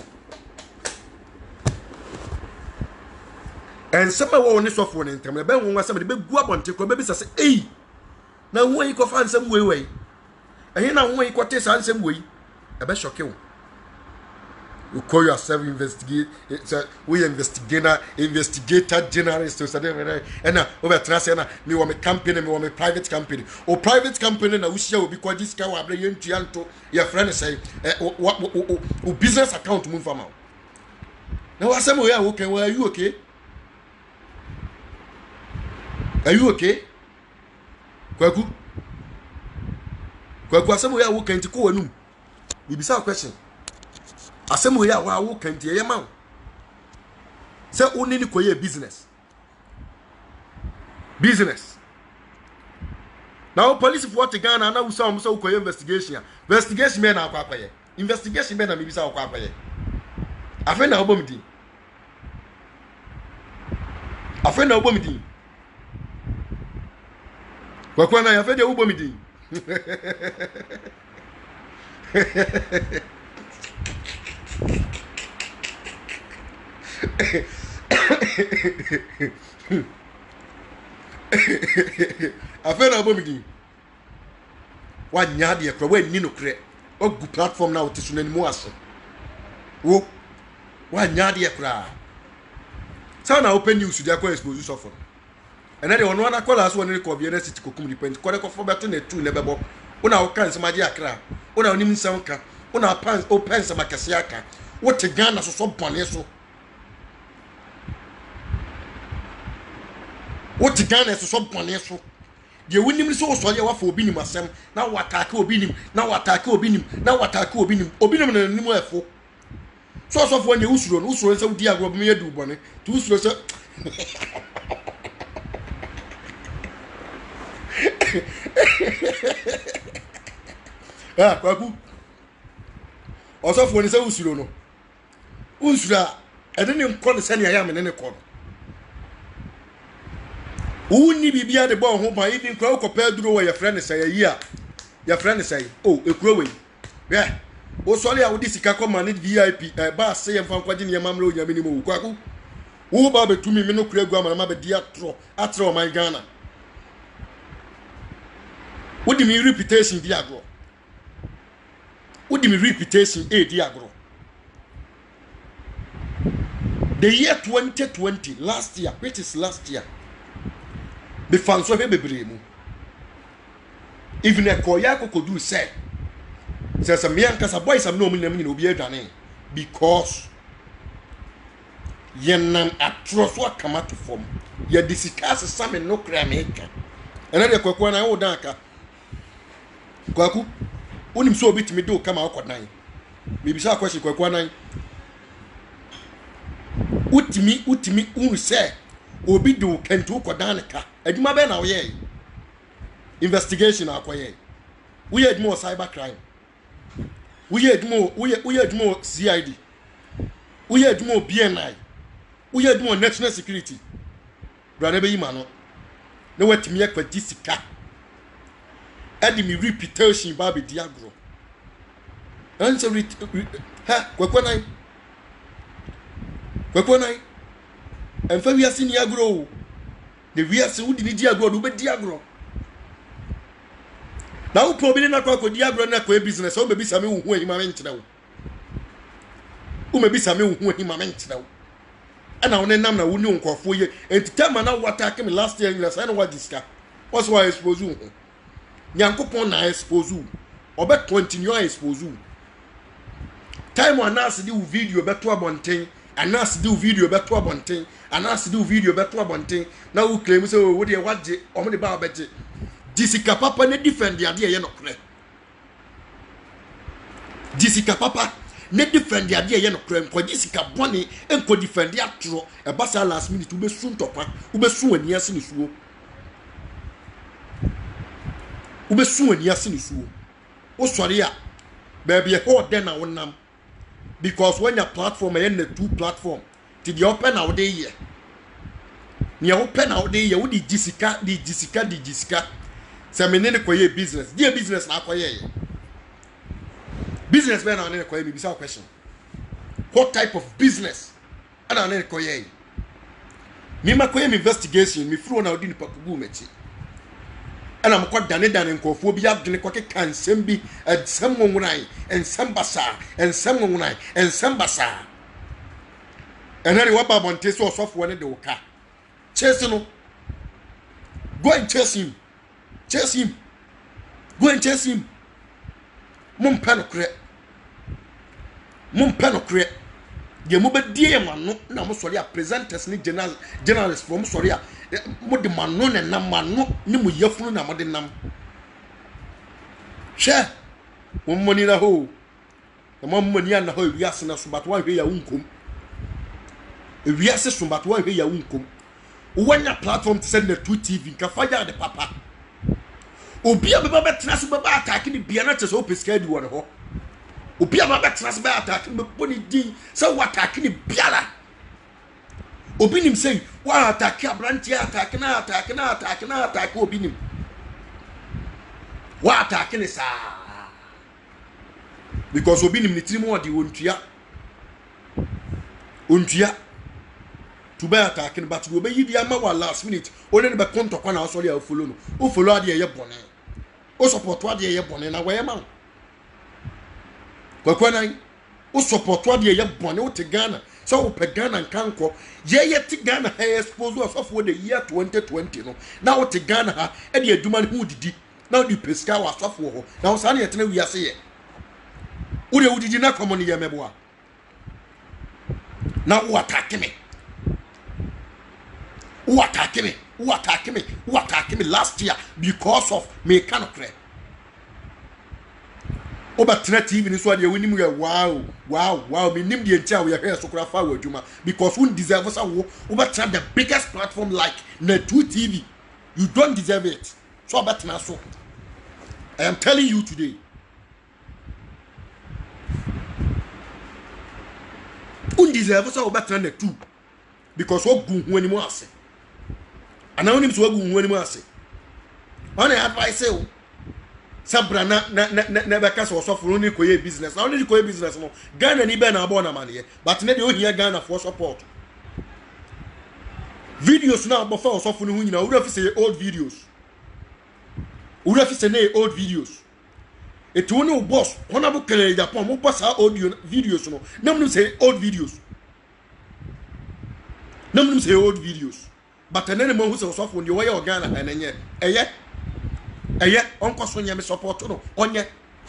And some of one is often in them. The bell was somebody big go up on take baby say, hey, now when you go find some way way. And you know when you got this handsome way, I bet shock you. You call yourself investigate, it's a we investigator, investigator journalist, and now over Trasana, me want a company, me want a private company, or private company, now we shall be quite this guy, or bring to your friend say, what business account move from out. Now, I say, okay, well, are you okay? Are you okay? Kwaku, Kwaku, somewhere who can to go and you be some question. Asemu ya wa wo kan tie yema se oni ni koye business business now police for to Ghana na wusa am so koye investigation investigation me na akwa akwaye investigation me na me bisa akwa akwaye afa na obomdi afa na obomdi kwa kwa na ya fa de obomdi afena abomidi wa nyaade e kro wa ni no kre ogu platform na otisu nanimu aso wo wa nyaade e kra sa na open news dia ko expose so for ena de ono na kola so ne ko bi na city kokum depend ko de ko fo beto na tu ne bebo una o kan semaje akra una onim nsam ka una pans o pensa makase aka what Ghana so so bone so what Ghana so so bone so de wonim so so ye wa fa obi nim asem na watake obi nim na watake obi nim na watake obi nim obi nim na nim afo so so fo nya usuro no usuro se wudi agro be me yadu bone tu usuro se ah kwaku osofo ni se usuro no usura ede ne nko ne se ne ya me ne ne ko uni bibia de bo ho ba even kwa ukopɛ duro wa ya friend say yi a ya friend say oh ekuro we yeah o sori a wodi sika ko manage V I P eh ba se yemfa kwaje ne yamamre onyame ni mo kwaku wo ba betumi me no kura gu amana ma be dia tro atre o man Ghana wodi mi reputation di agro wodi mi reputation e di agro the year twenty twenty last year which is last year be fan so he bebre mu even a koya kokodu say says a me ankasa boys am no mu nam nyina obi adwane because yenam atro so akama to form ye discuss some no kra meka ena de kwakwa na wo dan aka kwaku unim so obi timi do kama akodan me bi sa question kwakwa nan utimi utimi unu say obi do kentu kodan ka adwuma be na wo ye investigation akoye we had more cyber crime we had more we we had more C I D we had more B N I we had more national security brother be ima no na watimi akwaji sika edi mi reputation ba be diagro answer it ha kwakwana kwakwana emfa wi asini agro the wi ase wudi ni diagro do be diagro na wo probably na kwa diagro na kwa business o be bisa me hu ahima me nkyerɛ wo o me bisa me hu ahima me nkyerɛ wo ana wona nam na woni nkofo ye entitama na watake me last year you say na what diska what's why expose you nyankopon na expose you obe continue expose you time anas di video beto abonten anas di video beto abonten anas di video beto abonten na wo claim say wo de waje omo de ba obeje disika papa ne defend ya de ye no kre disika papa ne defend ya de ye no kre ko disika bone enko defend ya tro e ba sa last minute ube sun topa ube sun ani ase ni suo ube sun ani ase ni suo o sori a baby e ho den na wonam because when your platform e na two platform ti the open now dey here ni open now dey here wo di disika di disika di disika se me ne koye business die business na koye business be na ne koye me bisa question what type of business ana ne koye me ma koye investigation me furu na odi ni pakubu mechi ana mko dane dane nkofo bi adwene ko keka nsem bi ensem nwunan ensem basa ensem nwunan ensem basa enari wa babonte so osofo ne de woka chase no go and chase him chase him go and chase him mum panokre mum panokre ye mo be die mano na mo sori a presenters ni general journalists from sori a mo de mano ne na mano ni mo yafunu na mo de nam she mo moni na ho mo moni na ho wiase na so batwa hwe ya unkom e wiase so batwa hwe ya unkom wanya platform to send the two T V ka fire the papa obi a beba betena so beba attack ni bia na chese o pesca di won ho obi a beba betena so beba attack ni boni din say what attack ni biala obi nim say wa attack abranti attack na attack na attack na attack obi nim wa attack ni sa because obi nim ni tirimu odi wontua ontua to be attacking but we be yidi ama wa last minute only be konto kwa na osori a follow no o follow ade ye bone o support ade ye bone na we ma kwa kwa nan o support ade ye bone o te Ghana so o pe Ghana nkanko ye ye te Ghana ha expose of for the year twenty twenty no na o te Ghana ha e de aduma ne hu didi na o di pesca wa sofo ho na o sa na ye tena wi ase ye Uri udidi na komoni ya meboa. Now who attack me? Who attack me? Who attack me? Who attack me last year because of me cannot credit. Oba tena T V ni so ade woni mu wow wow wow me nim de entia we here so kura fa wadwuma because we deserve so wo oba tena the biggest platform like Netu T V. You don't deserve it. So oba tena so. I am telling you today. Un deserve so oba tena Netu because wo gu hu ani mu ase. Ana woni so gu hu ani mu ase. On advice you Sabra na na na na beka so so for only koye business. Na only koye business no. Ghana ni be na abo na mane. But na dey o here Ghana for support. Videos na abo for so for no nyina. Ura fi say old videos. Ura fi say na old videos. It woni o boss. Ona bo kele Japan mo boss audio videos no. Nam no say old videos. Nam no say old videos. But na na mo hu say so for no way o Ghana na enye. Eye Eye, onko so nyame support no onye.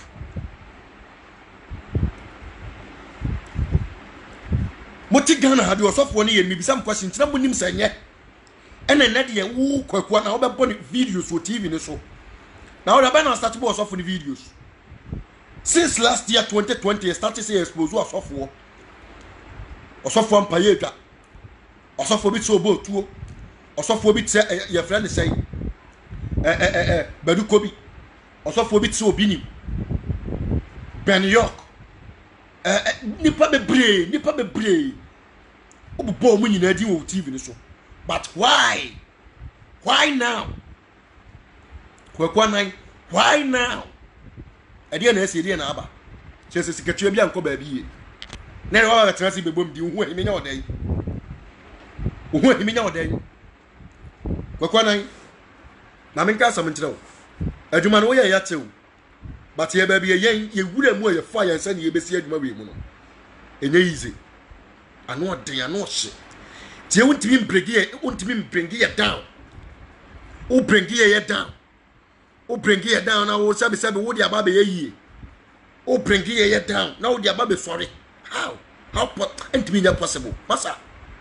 Moti Ghana hade osofo ne ye mi bisa question tina bonim senye. Ene na de wu kwakwa na obebo ne videos o T V ne so. Na o da ba na start bo osofo ne videos. Since last year twenty twenty started say expose osofo. Osofo ampaye twa. Osofo bi so bo tuo. Osofo bi tse ye friend say eh eh eh eh Badu Kobi osofo bi tse obini Ben York eh nipa bebre nipa bebre obubo mu nyina di wo T V ni so. But why why now kwakwa nan why now ade na ese ade na aba chese sikatua bia nko ba biye na wa ba transi bebom di hu ahimi nya odan hu ahimi nya odan kwakwa nan na menka some ntrew adwuma no wo ye yatew but ye ba biye yen ye wura mu ye fa ye sane ye besi adwuma we mu no enye easy ano odan ano hye tie wontimi mbregi ye wontimi mbregi ye down o bringi ye down o bringi ye down na wo sabe sabe wo di aba be ye o bringi ye down na wo di aba be sorry how how it be possible masa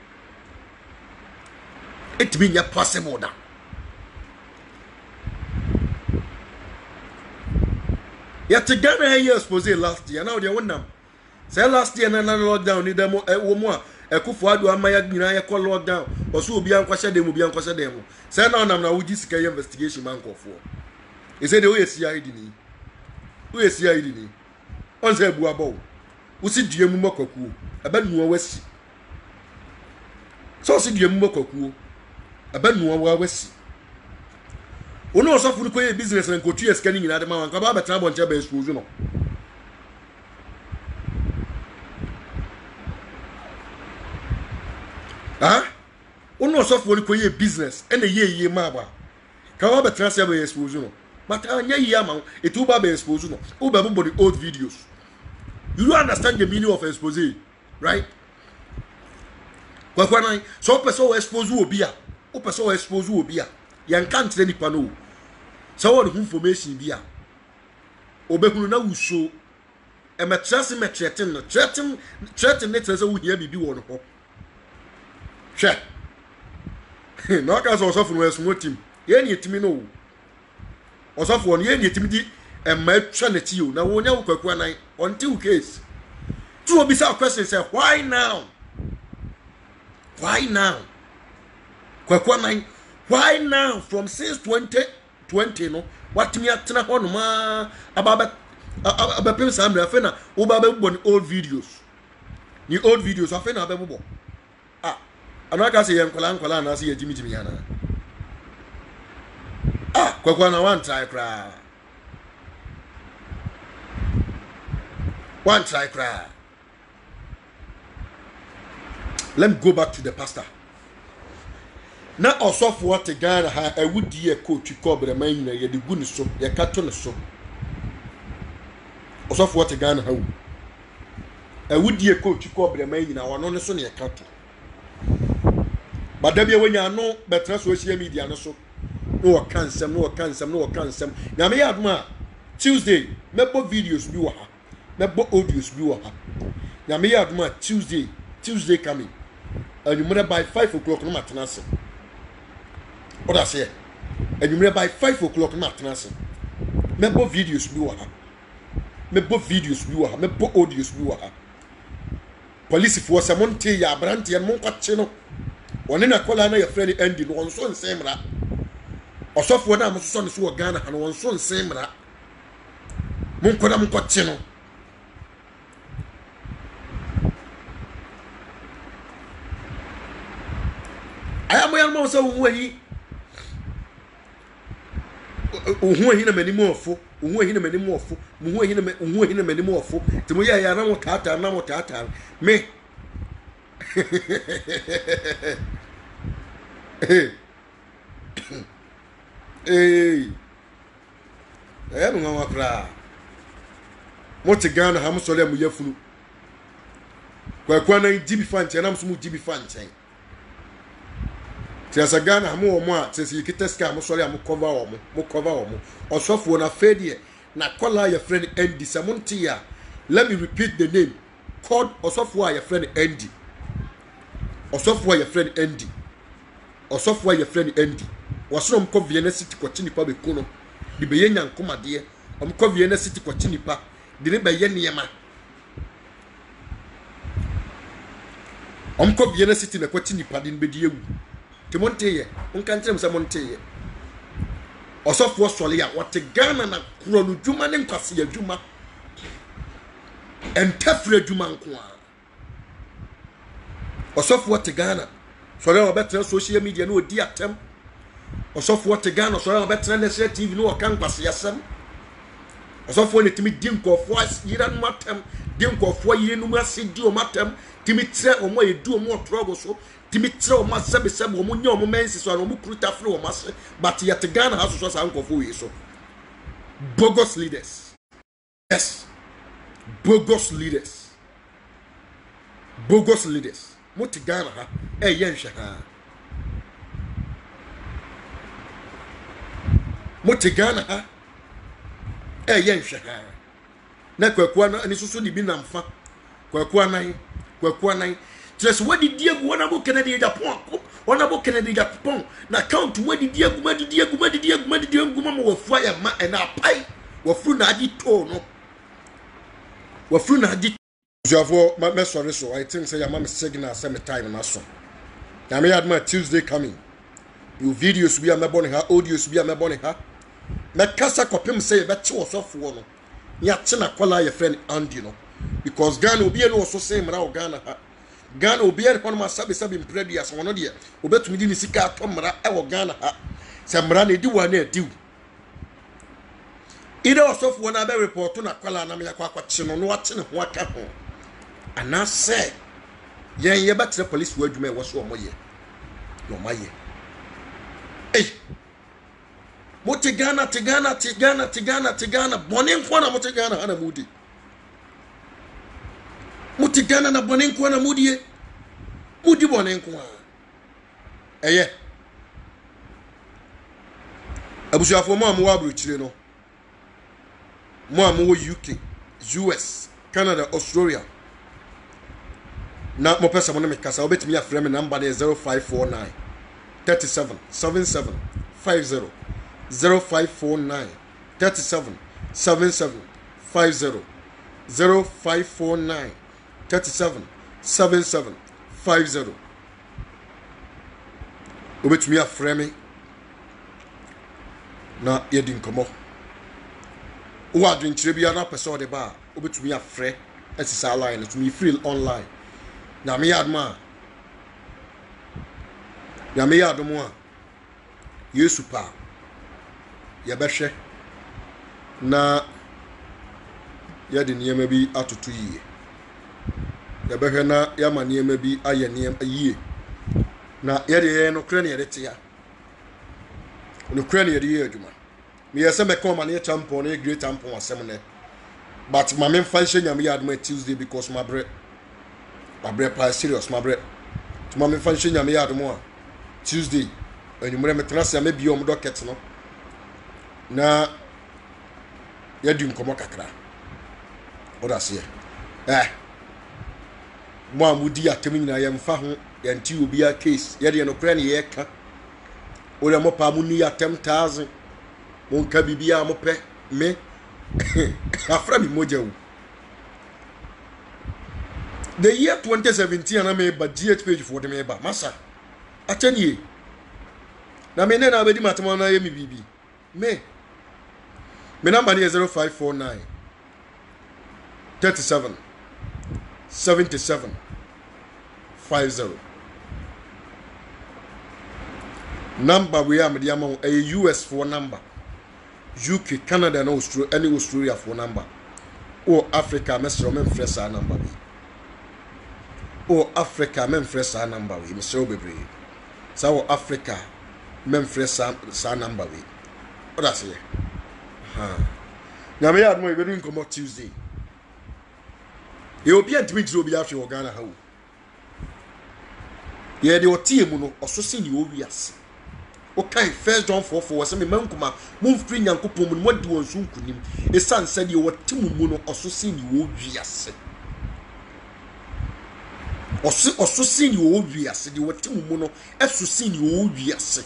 it be possible da ya te Ghana here expose last year now they won them say last year na na lockdown ni dem wo mu a ekufo adu amaya nyina ye call lockdown oso obi ankwahye dem obi ankwahye dem say na onam na wo sika investigation man kofo e say de wo yesi I D ni wo yesi I D ni on say bu abo wo si dua mu makwakuo aba nuwa wasi so si dua mu makwakuo aba nuwa wa wasi ono osofo ni koye business na nkotu yeska ni nyina de ma wan ka ba betra bonche ba expose no ah ono osofo ni koye business ene ye ye ma ba ka ba betra se ba expose no but anya yi ama etu ba ba expose no o ba bo the old videos. You don't understand the meaning of expose, right? Kwa kwa nai so person expose obi a o person expose obi a yan kan tire nipa no so what information bi a obehunu na wuso e metrase metretin no tretin tretin ne trese wo hia bibi wo no ho hwe no ka so so funu esmo tim ye ni etimi no osofo no ye ni etimi di e ma twa na ti o na wo nya wo kwakwa nan until case two obi say question say why now why now kwakwa nan why now from since twenty twenty no what me atena ho no ma ababa abapem sam na fe na wo ba ba bo old videos ni old videos afe na abebo ah anaka say yen kwala kwala na say jimi jimi yana ah kwakwa na one try cry one try cry. Let me go back to the pastor. Na osofo what Ghana ha ewudi ye coach kobre man nyina ye de guni so ye kato ne so. Osofo what Ghana ha ewudi ye coach kobre man nyina wono ne so ne ye kato. Badabi wanya no betra social media no so. No wa kansem no wa kansem no wa kansem. Na me yadma Tuesday mebo videos bi wa ha. mebo audios bi wo ha nyame ya aduma Tuesday Tuesday coming anwumre by five o'clock no matena ase oda se anwumre by five o'clock no matena ase mebo videos bi wo ha mebo videos bi wo ha mebo audios bi wo ha police for se monte ya brante ya mon kwache no woni na kola na ya frɛ ni Andy no wonso nsemra osofo na amoso no so wo Ghana ha no wonso nsemra mon kola mon kwache no aya mo yan mo so wo yi ohu ehi na mani mo ofo ohu ehi na mani mo ofo mo ehi na ohu ehi na mani mo ofo ti mo ya ya na mo tata na mo tata me eh eh eh mo ngwa kra mo ti Ghana ha mo so le mo yafunu kwa kwa na G B fanche na mo so mo G B fanche Tiasa Ghana mo omo a sesi kiteska mo sori am cover omo mo cover omo osofo na fedie na kola ya friend Andy Samonti ya let me repeat the name called osofo ya friend Andy osofo ya friend Andy osofo ya friend Andy waso mko Vienna City kwa chini pa bekuno di beye nyankomade omko Vienna City kwa chini pa di ne beye niema omko Vienna City na kwa chini pa di ne bedi ewu Timonteye, unkantre msa monteye. Osofo sole ya wate Ghana na kronu djuma ne nkwasi ya djuma. Entefre djuma nkwa. Osofo wate Ghana. Sole ya betre social media no di atem. Osofo wate Ghana sole ya betre national T V no kan kwasi ya sem. Osofo ne timi di nkofo yira no atem, di nkofo yire no ase di o matem, timi tre omo ye du omo trogo so. Dimitri o masabe sabo mo nya o mo mensi so no mo kruta fre o mase but yet Ghana has so san kofo we so bogus leaders. Yes, bogus leaders, bogus leaders mo ti Ghana ha e yen hwe ha mo ti Ghana ha e yen hwe ha na kwakua na ni susu di bi na mfa kwakua nan kwakua nan just what did Diego wanna book Kennedy Japan? Wanna book Kennedy Japan? Na count where did Diego, where did Diego, where did Diego, where did Diego Guma fire ma and a pie? Were through Nadi Tono. Were through Nadi. You have my sorry, so I think say your mom is signal same time and so. Now may admit Tuesday coming. You videos be a me bonny her, audios be a me bonny her. Me kasa kopim say bet you was off one. Yatina kola your friend Andy no. Because Ghana will be no so same now Ghana. Ghana obi e kono masabe sabe mpredi as wono de obetumi di ni sika atomra e wo Ghana ha se mra na di wa na diu ide osofu wona be report na kwala na me yakwa akwache no no ate ne ho aka ho ana se yen ye betre police wo adwuma e wo so omoye no maye eh mo te Ghana te Ghana te Ghana te Ghana te Ghana bone nko na mo te Ghana ana mudi muti Ghana na bone nko na mudie mudi bone nko a eye abusuafo mo amwo abrochire no mo amwo U K U S Canada Australia na mo pesa mo na me kasa obetimi afre me number na zero five four nine three seven seven seven five zero zero five four nine three seven seven seven five zero zero five four nine thirty-seven seventy-seven fifty. Obetumi afre me na yedi nkomo wo adwenkyere bia na pese ode ba obetumi afre asisa line to me free online na me yadma ya me yadomo a Yesu pa ya behwe na yedi niyema bi atoto yiye ya behwe na ya ma niyema bi aye niyema yiye na yede ye no kra ne yede tia no kra ne yede ye adwuma me yese me come na ye champion na great champion asem ne but ma me fa hye nyame yadma Tuesday because my bread my bread pa serious my bread to ma me fa hye nyame yadmo Tuesday enumere me trase me biom docket no na yedi nkomo kakra What I say? Eh. Mo amudi atemi na ye mfa ho ye nti obi a case ye de no kra ne ye ka. O le mo pa mu ni atem thousand. Mo nka bibia mo pe me. Afra mi moja wu. The year twenty seventeen na me ba G H page for the me ba masa. Achani. Na me na abedi matema na ye mi bibi. Me. Me number is zero five four nine thirty-seven seventy-seven fifty. Number we are the amount a U S phone number. U K, Canada, and Australia, any Australia phone number. Or Africa, Mister Memphis number. Or Africa, Memphis number. Mister Obebre. So Africa, Memphis number. What I say? Huh. Now, me had my wedding come out Tuesday. You be at me to be after Ghana. How? Yeah, the team no also seen you obvious. Okay, first John four four. Some man kuma move free Yankupon when what do on soon could him. A son said you were Timuno also seen you obvious. Also seen you obvious. You were Timuno as to seen you obvious.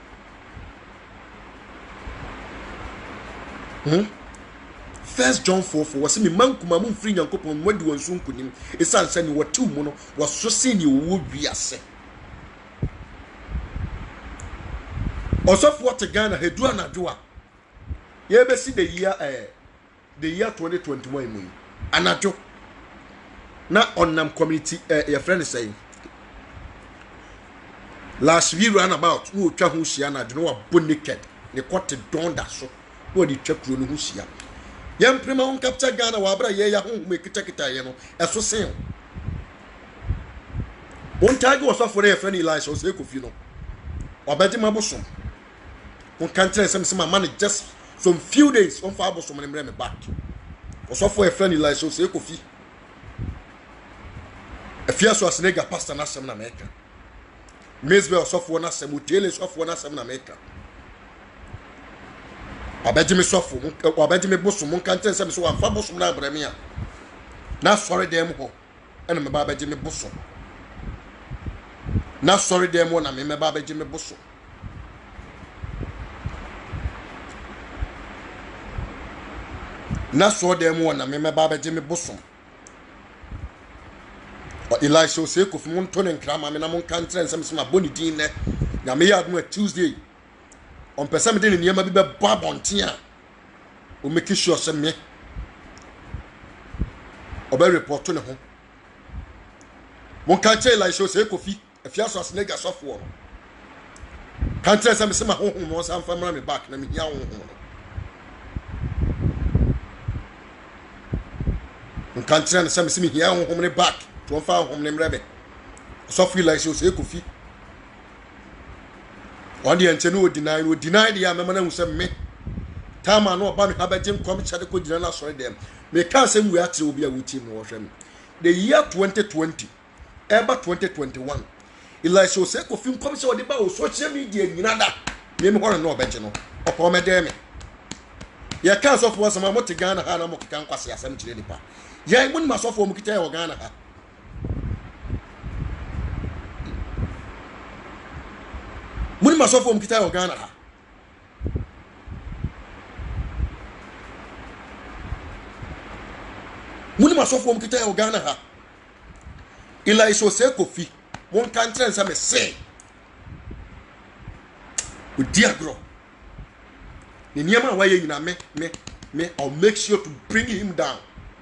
Hmm? First John four four. Was me man kuma move free Yankupon when do on soon could him. A son said you were Timuno was so seen you obvious. Also for what Ghana he do na do a ye be see the year eh the year twenty twenty-one mu anajo na onam community eh your friend is saying last week ran about who twa ho hia na de no wa naked ne kote don da so no de twa kuro no ho hia yem prima on capture Ghana wa bra ye ya ho me kita kita ye no eso sen on tag was for your friend Elisha say Kofi no obedi mabosom on can't tell some some man just some few days on for some money me back. Also for a friend like so say Kofi. A fierce was nigga pastor na sem na America. Mesbe also for na sem utele so for na sem na America. Obedi me so for obedi me bosom on can't tell some so for bosom na bremia. Na sorry dem ho. Ena me ba obedi me bosom. Na sorry dem ho na me me ba obedi me bosom. Na so dem won na me me ba beje me bosom o Elisha say Kofi mon to ne nkra ma me na mon kan tren sem sem aboni din ne na me yad no Tuesday on pesa me de ne ma bi be bo abonten a o make sure say me o be report to ne ho mon kan tell Elisha say Kofi afia so asnega sofo kan tren sem sem ho ho mo sam famra me back na me hia ho ho can't tell some simi here on home back to far home name rebe. So feel like so say Kofi. On the antenu deny would deny the amena who said me. Tama no ban have Jim come chat ko dina sorry them. Me can say we actually will be a team no hwem. The year twenty twenty, ever twenty twenty-one. Elisha say Kofi come say the ba social media nyina da. Me me hore no obeje no. Opo me dem. Ya can so for some mo Ghana ha na mo kan kwase asem kire nipa. Ya imun masofo mu kita e Ghana ha. Mun masofo mu kita e Ghana ha. Mun masofo mu kita e Ghana ha. Elisha say Kofi, mon kan tren sa me say. O diagro. Ni niama wa ye nyina me me me I'll make sure to bring him down.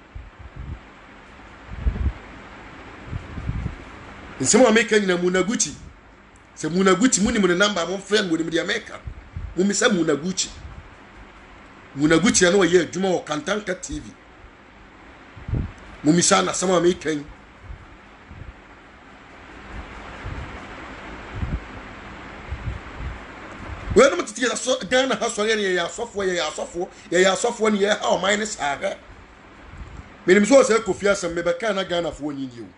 In some American in a Munaguchi. Say Munaguchi, Muni with a number of one friend with the America. Mumi say Munaguchi. Munaguchi, I know a year, Juma or Kantanka T V. Mumisana, some American. Well, I'm to get Ghana has already a software, a software, a software, yeah, how minus are. Maybe so say Kofi as a maybe Ghana Ghana for one in you.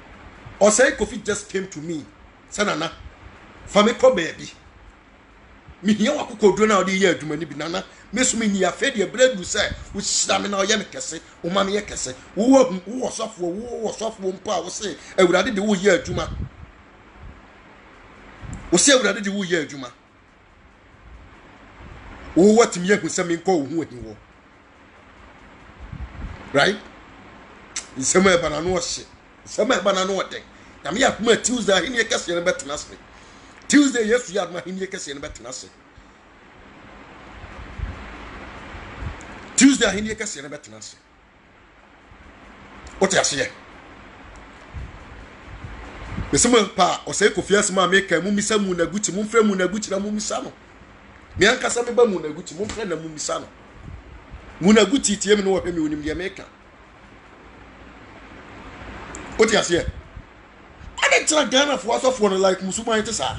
Or say Kofi just came to me. Sanana, Famiko baby. me here wa kokodro na odi ye adwuma ni bi nana me so me ni afa de bredu say wo hira me na oye me kese wo ma me ye kese wo wo sofo wo wo sofo mpo a wo say awurade de wo ye adwuma wo say awurade de wo ye adwuma wo watimi ye hu say me nko wo hu ahi wo right nsema e bana no wo hye nsema e bana no wo den na me yakuma Tuesday ahi ne kese ne betena se Tuesday yesu ya ma hini kese ne betena se Tuesday hini kese ne betena se o te ase mesema pa o sai Kofi Asma America mu misa mu na guti mu mfra mu na guti na mu misa no me ankasa me ba mu na guti mu mfra na mu misa no mu na guti tie me no wo hwe me onim de America o te ase I didn't tell Ghana for us of one like Musuma Intesa.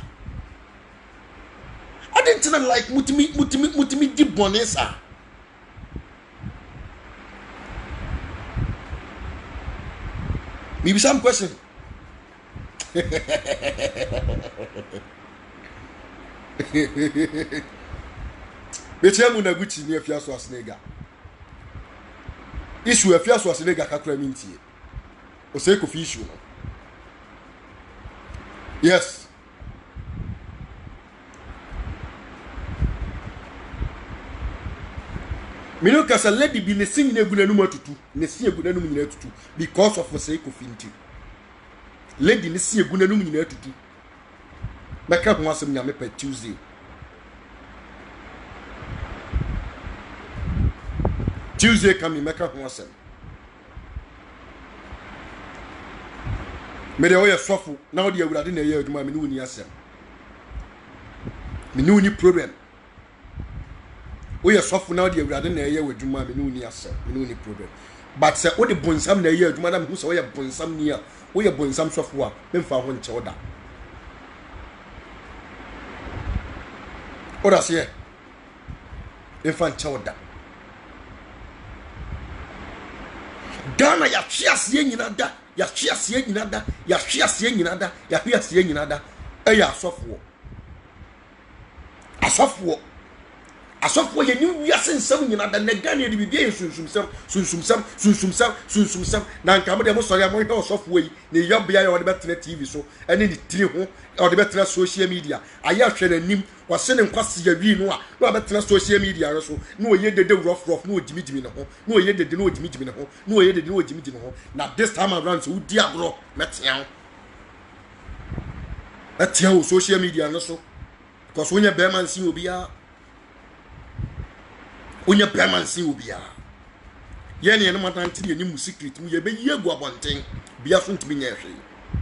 I didn't tell like Mutimi Mutimi Mutimi Di Bonesa. Maybe some question. Betemu na guti ni afia so asnega. Issue afia so asnega kakra mintie. O say Kofi issue no. Yes. Mino kasa lady bi ne sing ne guna numa tutu ne sing guna numa nyina tutu because of say Kofi nti lady ne sing guna numa nyina tutu meka ho asem nyame pa Tuesday Tuesday kami meka ho asem me de oye sofo na o de awurade na ye aduma me ne woni asem me ne woni problem oye sofo na o de awurade na ye aduma me ne woni asem me ne woni problem but say o de bonsam na ye aduma na me hu say oye bonsam ni a oye bonsam sofo a me mfa ho nche oda ora se e fa nche oda Ghana ya chiasie nyina da ya chiasie nyina da ya chiasie nyina da ya chiasie nyina da e ya asofo asofo asofo ye ni wiase nsam nyina da na Ghana de bibie sunsunsam sunsunsam sunsunsam sunsunsam na nka mo de mo sori mo hwe asofo yi ne yobia ya o de betena T V so ene ni tiri ho o de betena social media aya hwe na nim wase ne nkwase ya wi no a no betena social media so no ye dede rough rough no jimi jimi ne ho no ye dede no jimi jimi ne ho no ye dede no jimi jimi ho na this time around so udi agro metia metia o social media no so because when you be man sin obia when you be man sin obia ye ne no matantiri ni mu secret mu ye be ye gu abonten bia so ntimi nya hwe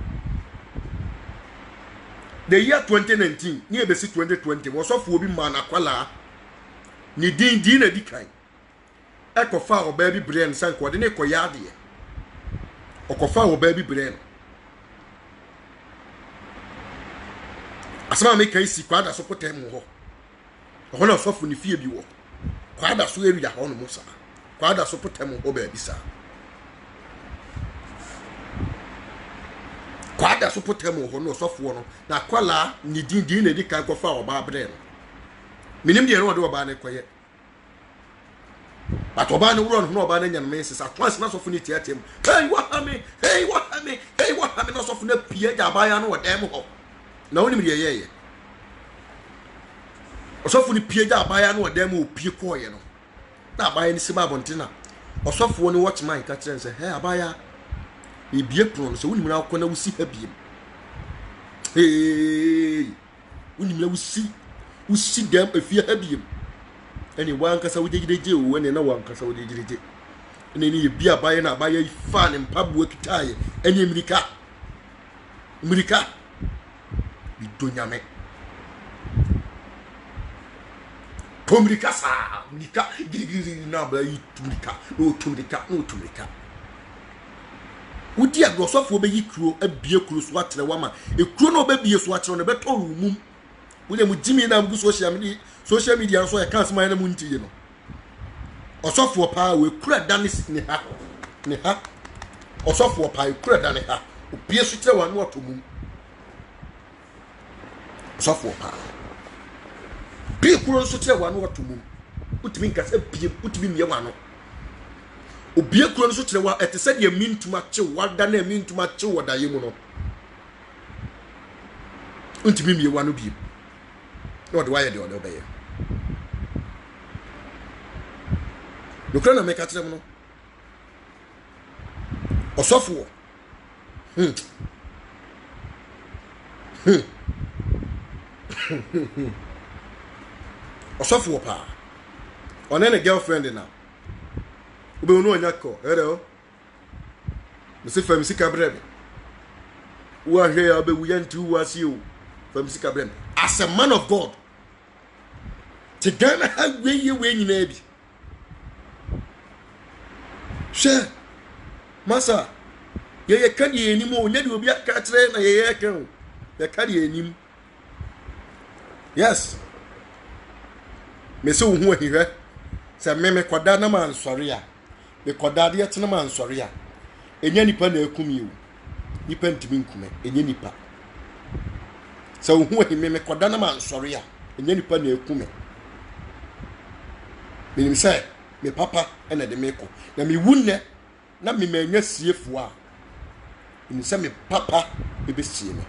the year twenty nineteen ni e be si twenty twenty was of obi man akwala ni din din na dikan ekofa oba bi brain sanko de ne koyade okofa oba bi brain asama me kai si kwada so potem ho ho na sofu ni fie bi wo kwada so area ho no musa kwada so potem ho ba bi sa kwada so potem ho no sofu no na kwala ni din din na di kan kofa oba brain minim de no de oba ne koye but oba ne wuro no oba ne nyan me sisa twice na sofu ni tiatem hey what hame hey what hame hey what hame na sofu na pie ja ba ya no dem ho na woni me ye ye osofu ni pie ja abaya no dem o pie koye no na abaya ni sima abontina osofu woni watch man ka kire say hey abaya e bie pro so woni me na ko na wusi ha biem hey woni me na wusi wusi dem afie ha biem eni wan kasa wujegideje o woni na wan kasa wujegideje eni ni bie abaya na abaya fa ne mpabu akitaye eni Amerika Amerika bidonyame Tomrika sa nika girigiri na ba yi tumrika no tumrika no tumrika udi agrosofo be yikro abie kro so atere wama ekro no ba bie so atere no be to rumum wole mu jimi na mu social media social media so e kan sema na mu ntiye no osofo pa we kura dane ne ha ne ha osofo pa kura dane ha obie so tere wa no atomum osofo pa Be kuro so tire wano watomu. Utimi nkasa bie utimi mie wano. Obie kuro so tire wa ete said ye mean to match wada na mean to match wada ye mu no. Utimi mie wano bie. No de why de odo be ye. No kra na make atire mu no. Osofo. Hmm. Hmm. Osofo pa. One ne girlfriend na. Ube unu onyako. Hello. Mse fam sika brebe. Wa hwe ya be wuyantu wasi o. Fam sika brebe. As a man of God. Te Ghana ha we ye we nyina bi. She. Masa. Ye ye kadi enim o nya de obi aka kire na ye ye kan. Ye kadi enim. Yes. Me se wo hu ahihwe. Se me me koda na man sori a. Me koda de yetena man sori a. Enya nipa na akumi o. Nipa ntimi nkume. Enya nipa. Se wo hu ahihwe me koda na man sori a. Enya nipa na akume. Me nim se me papa ena de me ko. Na me wunne na me manya siefo a. Nim se me papa e be sie me.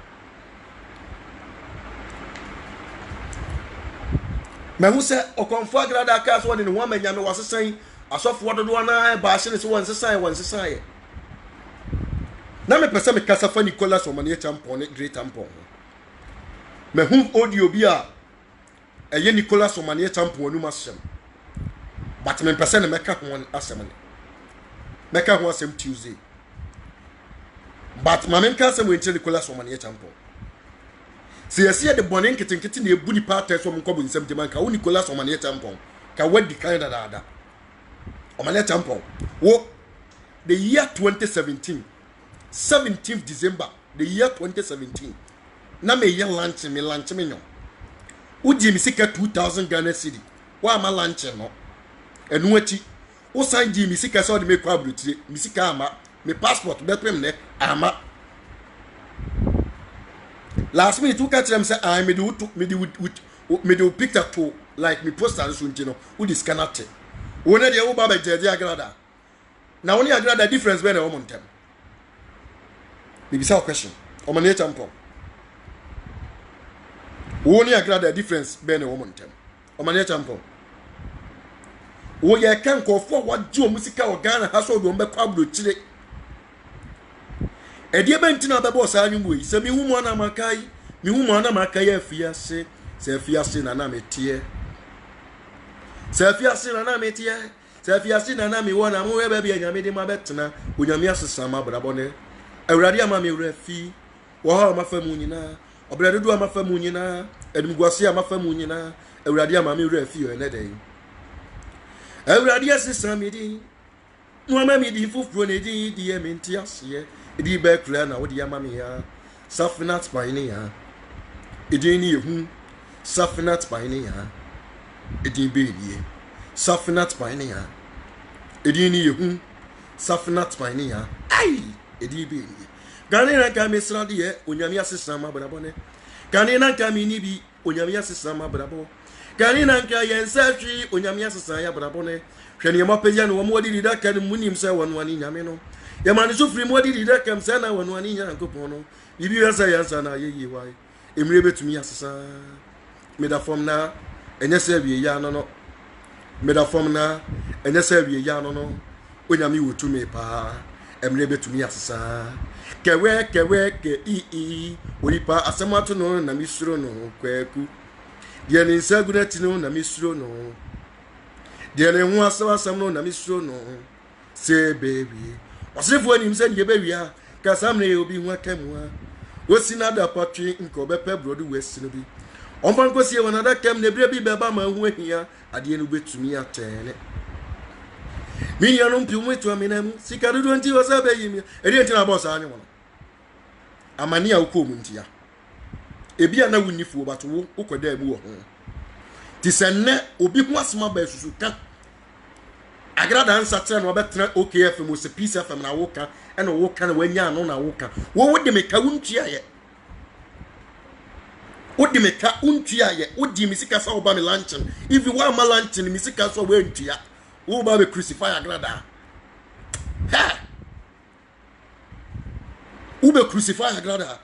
Me hu se okonfo agrada aka so ne ho amanya me wasesan asofo dodo na ba hye ne se won sesan won sesan ye na me pese me kasa fa Nicholas Omanie Champon ne Great Champon me hu audio bi a eye Nicholas Omanie Champon nu masem but me pese ne meka ho asem ne meka ho asem Tuesday but ma me nka asem we nche Nicholas Omanie Champon. Si yesi de bonin kitten kitten ne ebu ni party so mko bu nsem de man ka wo Nicholas Omanie Champon ka wadi kan da da da Omanie Champon wo the year twenty seventeen seventeenth December the year twenty seventeen na me ye lunch me lunch me nyo udi mi sika two thousand Ghana cedi wa ma lunch no enu achi wo san di mi sika so de me kwa abrotie mi sika ama me passport be pem ne ama. Last minute you catch them say I me do me do with me do picture to like me poster so ntino who this cannot won dey wo ba be jeje agrada na woni agrada difference be na wo montem me be say question Omanie Champon woni agrada difference be na wo montem Omanie Champon wo ye kan ko fo wa ji o musika o Ghana ha so do mbe kwa bro chire edie bentina be boss anyu boy se mi hu mo na makai mi hu mo na makai afiase se afiase na na metie se afiase na na metie se afiase na na mi wona mo we ba bia nyame de ma betena onyame asesa ma brabone awurade ama mi wrafi wo ha ma famu nyina obrade do ama famu nyina edumguase ama famu nyina awurade ama mi wrafi yo ene den awurade asesa mi di no ama mi di fufuro ne di di e menti ase Idi be kula na wodi amami ya safinat paini ya idi ni yehu safinat paini ya idi be die safinat paini ya idi ni yehu safinat paini ya ai idi be die gani na ka mesra de onyame asesa ma brabone gani na ka mi ni bi onyame asesa ma brabo gani na ka yensa twi onyame asesa ya brabone hwene ma pejia no mo wodi dida kan munim se wonu ani nyame no ya mani sufri mo di dida kam se na wonu ani nyankopon no bibi yasa yasa na yeyi wai emire betumi asesa me da form na enye se wie ya no no me da form na enye se wie ya no no onyame wotumi pa emire betumi asesa kewe kewe ke i i onipa asemato no na misuro no kwaku de ne nsagurati no na misuro no de ne hu asawasam no na misuro no say baby wasifo ani mse ne bewia ka samne obi hu akamua osina da patwe nko bepe brodu wesi no bi onfan kosie wona da kam ne bire bi beba ma hu ahia ade no betumi atene mi ya no mpi umwetu aminam sika dodo nti wasa bayi mi eri nti na boss anyi wono amani a uko mu ntia ebi ana wunifu bato wo ukoda ebu wo ho ti senne obi hu asma ba susu ka agrada ansa tere no betena O K F mo se Peace F M na woka ena woka na wanya no na woka wo wode me ka wuntua ye Odi me ka untua ye, odi mi sika sa oba me luncheon. If you want my luncheon, mi sika so we ntua. Wo ba me crucify agrada. Ha! Wo be crucify agrada.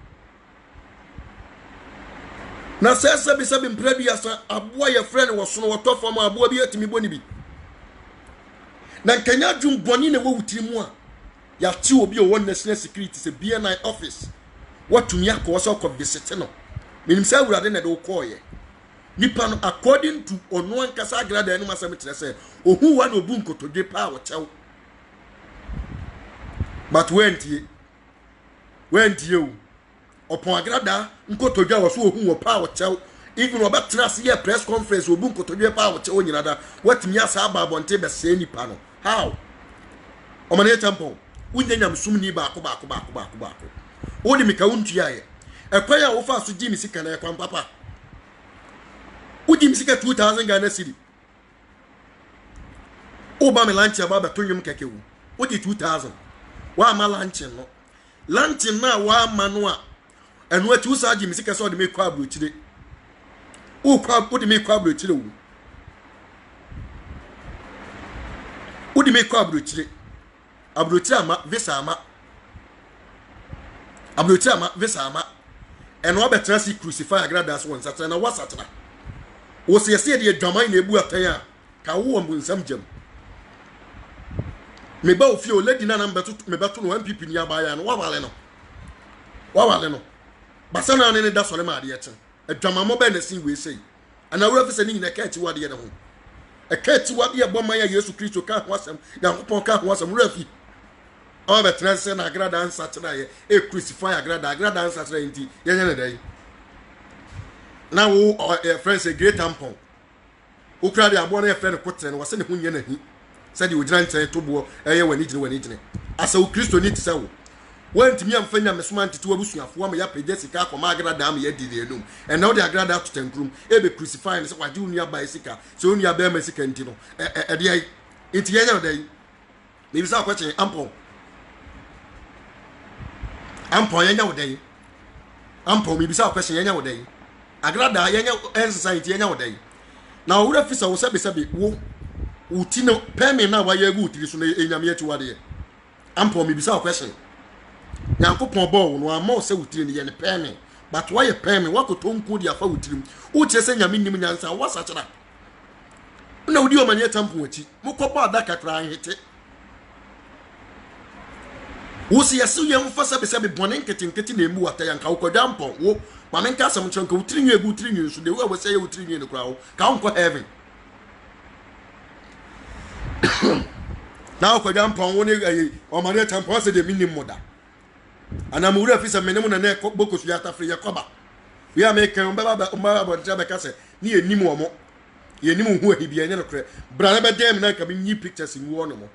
Na sese bi se bi mpredi asa aboa ye friend wo so no to fam aboa bi atimi boni bi. Na nkanya dwum boni na wo wutiri mu a ya ti obi o won national security se B N I office. What to me akọ so visit no. Minim say awurade na de wo call ye. Nipa no according to ono ankasa agrada enu masam kire say ohu wa na obu nkotodwe pa wo chew. But went ye went you upon agrada nkotodwa wo so ohu wo pa wo chew. Even obetra se ye press conference obu nkotodwe pa wo chew nyinada watimi asa aba bonte be se nipa no. How? Omane temple unyanyam sumni ba ko ba ko ba ko ba ko ba ko. Odi mika untua ye. Ekwaya wo fa so jimi sika na ekwan papa. Udi mi sika two thousand Ghana cedi. Oba me lunch aba betonyum keke wu. Udi two thousand. Wa ma lunch no. Lunch na wa ma no a eno atu sa jimi sika so de me kwa abro chire. O kwa odi me kwa abro chire wu. Odi me kwa abro chire. Abro chire ama visa ama. Abro chire ama visa ama. Eno abetra si crucify agrada so won satana wa satana. Wo se yesi de dwaman na ebu atan a ka wo won bunsam jam. Me ba ofie o lady na na mbeto me beto no M P P ni abaya no wa wale no. Wa wale no. Basa na ne da sole ma ade echen. Adwaman mo ba na sin we sei. Ana wura fi se ni na ka ti wade ye ne ho. E ka ti wade ye bom ya Yesu Kristo ka ho asem. Ya kopon ka ho asem wura fi. Awa betra se na agrada ansa tena ye e crucify agrada agrada ansa tena nti ye nye ne dai. Na wo uh, friends a great tampon. Wo kra de abo na ye friend kotere no wase ne hunye na hi. Se de ogina ntan tobo eye wani gine wani gine. Asa wo Kristo ni tse wo. Wantimi amfanya mesoma ntete abusuafo am ya pege sika akoma agrada am ye dide enum. And now the agrada to tenkrum e be crucify se kwaje unu aba sika. Se unu aba ma sika nti no. E e de ai. Nti ye nya dai. Me bisa kwache ampon. Ampon ye nya wo dai. Ampon me bisa kwache ye nya wo dai. Agrada yenya en society yenya wodai na wura fisa wo sebe sebe wo uti no peme na wa yagu utiri so na enyame ati wade ampo me bisa question Nyankopon bo no ama o se utiri ne ye ne peme but why peme wakoto nku dia fa utiri wo che se nyame nim nyansa wo sachera na odi o manye tampo achi mukọba adaka kra anhete wo se yesu ye mfa sebe sebe bone nkete nkete na emu wata yanka wo kwadwa ampo wo ma menka asem chonka utiri nwe egu utiri nwe so de wo say utiri nwe ne kra wo ka won ko heaven na ko jam pon woni ayi o ma ne tampo se de minim moda ana mu ura fisa menem na ne boko su yata fre yakoba we are make on baba on baba bon jabe kase ni enim wo mo ye nim hu ahibia ne kra bra na be dem na ka bi nyi pictures ni wo no mo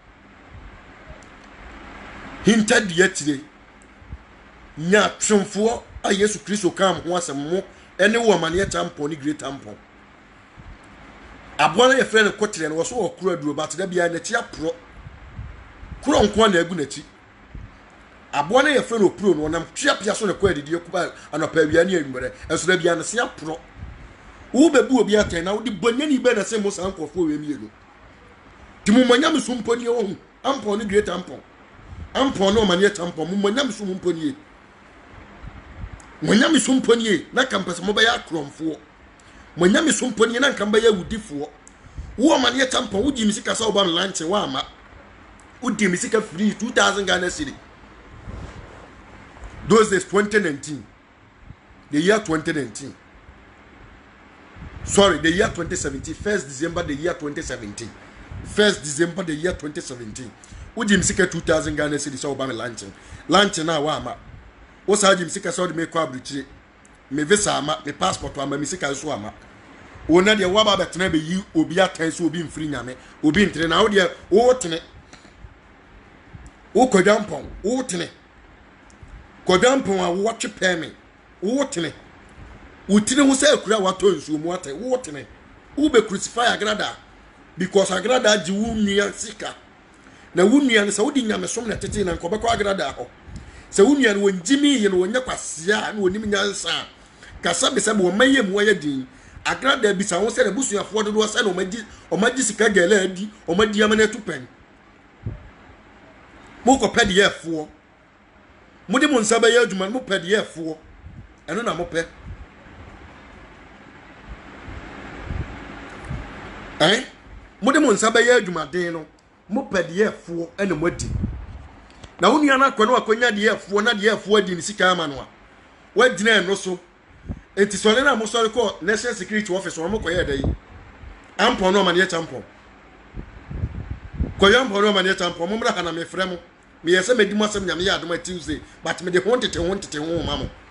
hinted yetire nya twomfo a Yesu Kristo kam ho asem mo ene wo mane tampon ni great tampon aboa na ye frɛ ne kotere no wo so okura duro but da bia na ti apro kuro nko na agu na ti aboa na ye frɛ no pro no nam tua pia so ne kwa didi ekuba anopa bia ne anwumere enso da bia na se apro wo bebu obi atan na wo di bonyani be na se mo san kofo we mienu ti mo manya me sumponi wo hu ampon ni great tampon ampon no mane tampon mo manya me sumponi Monyame somponi na kampasa mo ba ya kromfo Monyame somponi na nkamba ya wudifo wo ma ne tampon wudi misika sa oba lunch wa ama wudi misika free two thousand Ghana cedi those days twenty nineteen the year twenty nineteen sorry the year twenty seventeen first December the year twenty seventeen first December the year twenty seventeen wudi misika two thousand Ghana cedi sa oba lunch lunch na wa ama wo sa jim sika so de me kwa abruchire me visa ama me passport ama me sika so ama wo na de wo ba betena be yi obi atan so obi mfiri nyame obi ntre na wo de wo tene wo kodwampon wo tene kodwampon a wo twe peme wo tene wo tene ho sa akura wato nsuo mu ate wo tene wo be crucify agrada because agrada ji wo nua sika na wo nua ne sa wo di nyame som na tete na nkobekọ agrada ho se wunyane wonjimi ye no wonya kwasia na wonim nyansa kasa be se bo maye mu aye din agrada bi sa won se na busuafo dodo se na o magi o magi sika gele adi o magi amana tupen mo ko pede yefo mo de mo nsa ba ye adwuma mo pede yefo eno na mo pe eh mo de mo nsa ba ye adwuma den no mo pede yefo eno mo di na wonu yana akwa no akonya de yefo na de yefo adi ni sika ama no a wa dina eno so enti so le na mo so ko national security office wo mo ko ye dai ampo no ma ne champo ko yampo no ma ne champo mo mra kana me frɛ mo me yesa me di mo asem nyame ya adoma Tuesday but me de ho tete ho tete ho ma mo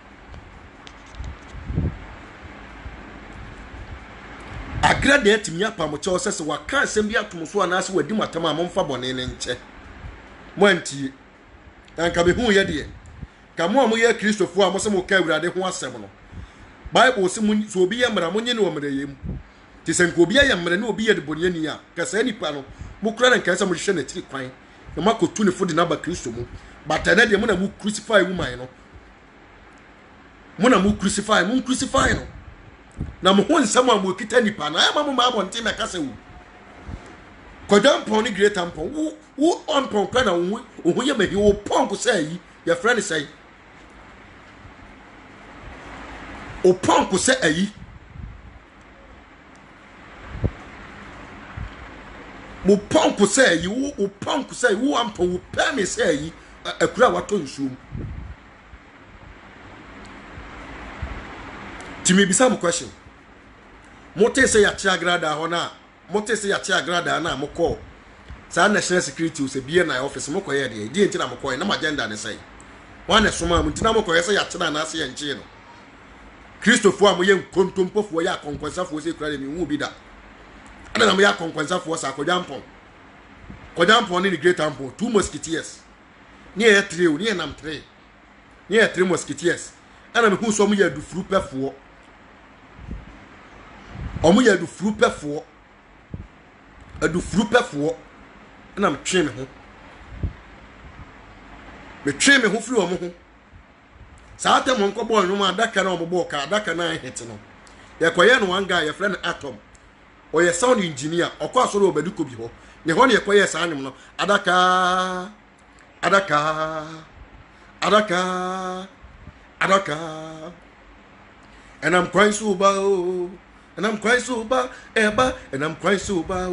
agra de atimi apa mo che osese wa ka asem bi atom so anase wadi matam a mo mfa bone ne nche mo antie anka be hu ye de ka mo a mo ye Kristofo a mo se mo ka awurade ho asem no Bible se mo so obi ye mra mo nye ne o mra yem ti se nko obi ye mra ne obi ye de bone ni a ka sa nipa no mo kura na nka se mo hwehwe na tiri kwan no makotu ne fodi na ba Kristo mu but na de mo na mo crucify woman no mo na mo crucify mo crucify no na mo ho nsam a mo kita nipa na ama mo ma abonte me kasa wu kodam pon ni great tampon wo wo on pon ka na wo wo ye mahi wo pon ko say yi your friend say o pon ko say ayi mo pon ko say yi wo o pon ko say wo am pon wo pa me say yi akura wato nsuom Timi bisa mo question. Mote se ya chia grada ho na, mote se ya chia grada na mo call. Sa national security o se bie na office mo koye de. Di enti na mo koye na ma agenda ne sai. Wa na soma mo ntina mo koye se ya chia na ase ye nche no. Kristofo a mo ye nkontompofo ya konkonsafo se kura de mi hu bi da. Ada na mo ya konkonsafo sa kodampo. Kodampo ni great ampo, two musketeers. Ni e three o, ni e nam three. Ni e three musketeers. Ana me hu so mo ya du furu pefo. Omo ya du furu pefo adu furu pefo na mtwe me ho me twe me ho firi omo ho saa tem nko ball no ma adaka na omo ball ka adaka na hit no ye koye no one guy ye friend Atom o ye sound engineer okọ asoro obaduko bi ho ne ho ne ye koye saa anyum no adaka adaka adaka adaka and I'm crying so about and I'm crying so about eba and I'm crying so about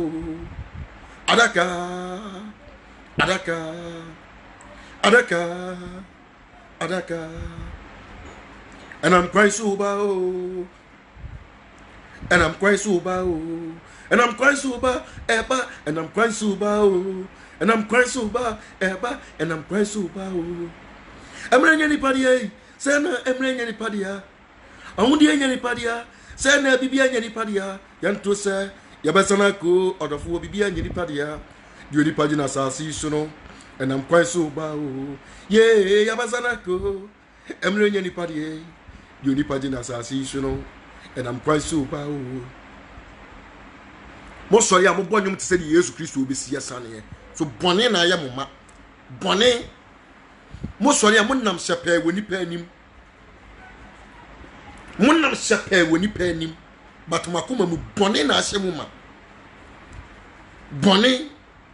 adaka adaka adaka adaka and I'm crying so about and I'm crying so about and I'm crying so about eba and I'm crying so about and I'm crying so about eba and I'm crying so about amra nyani padia sana amra nyani padia awundi nyani padia sana bibia nyani padia yanto se yabasana ko odofo bibia nyani padia diodi pagina sasi so and I'm quite so ba ye yabasana ko amra nyani padia diodi pagina sasi so and I'm quite so ba mo so ya mo bonyum te se di Yesu Kristo obesi yasane so bone na ya mo ma bone mo so ya mo nam sepe woni pa anim Munam sepe woni pa anim but makoma mu bone na ahye mu ma bone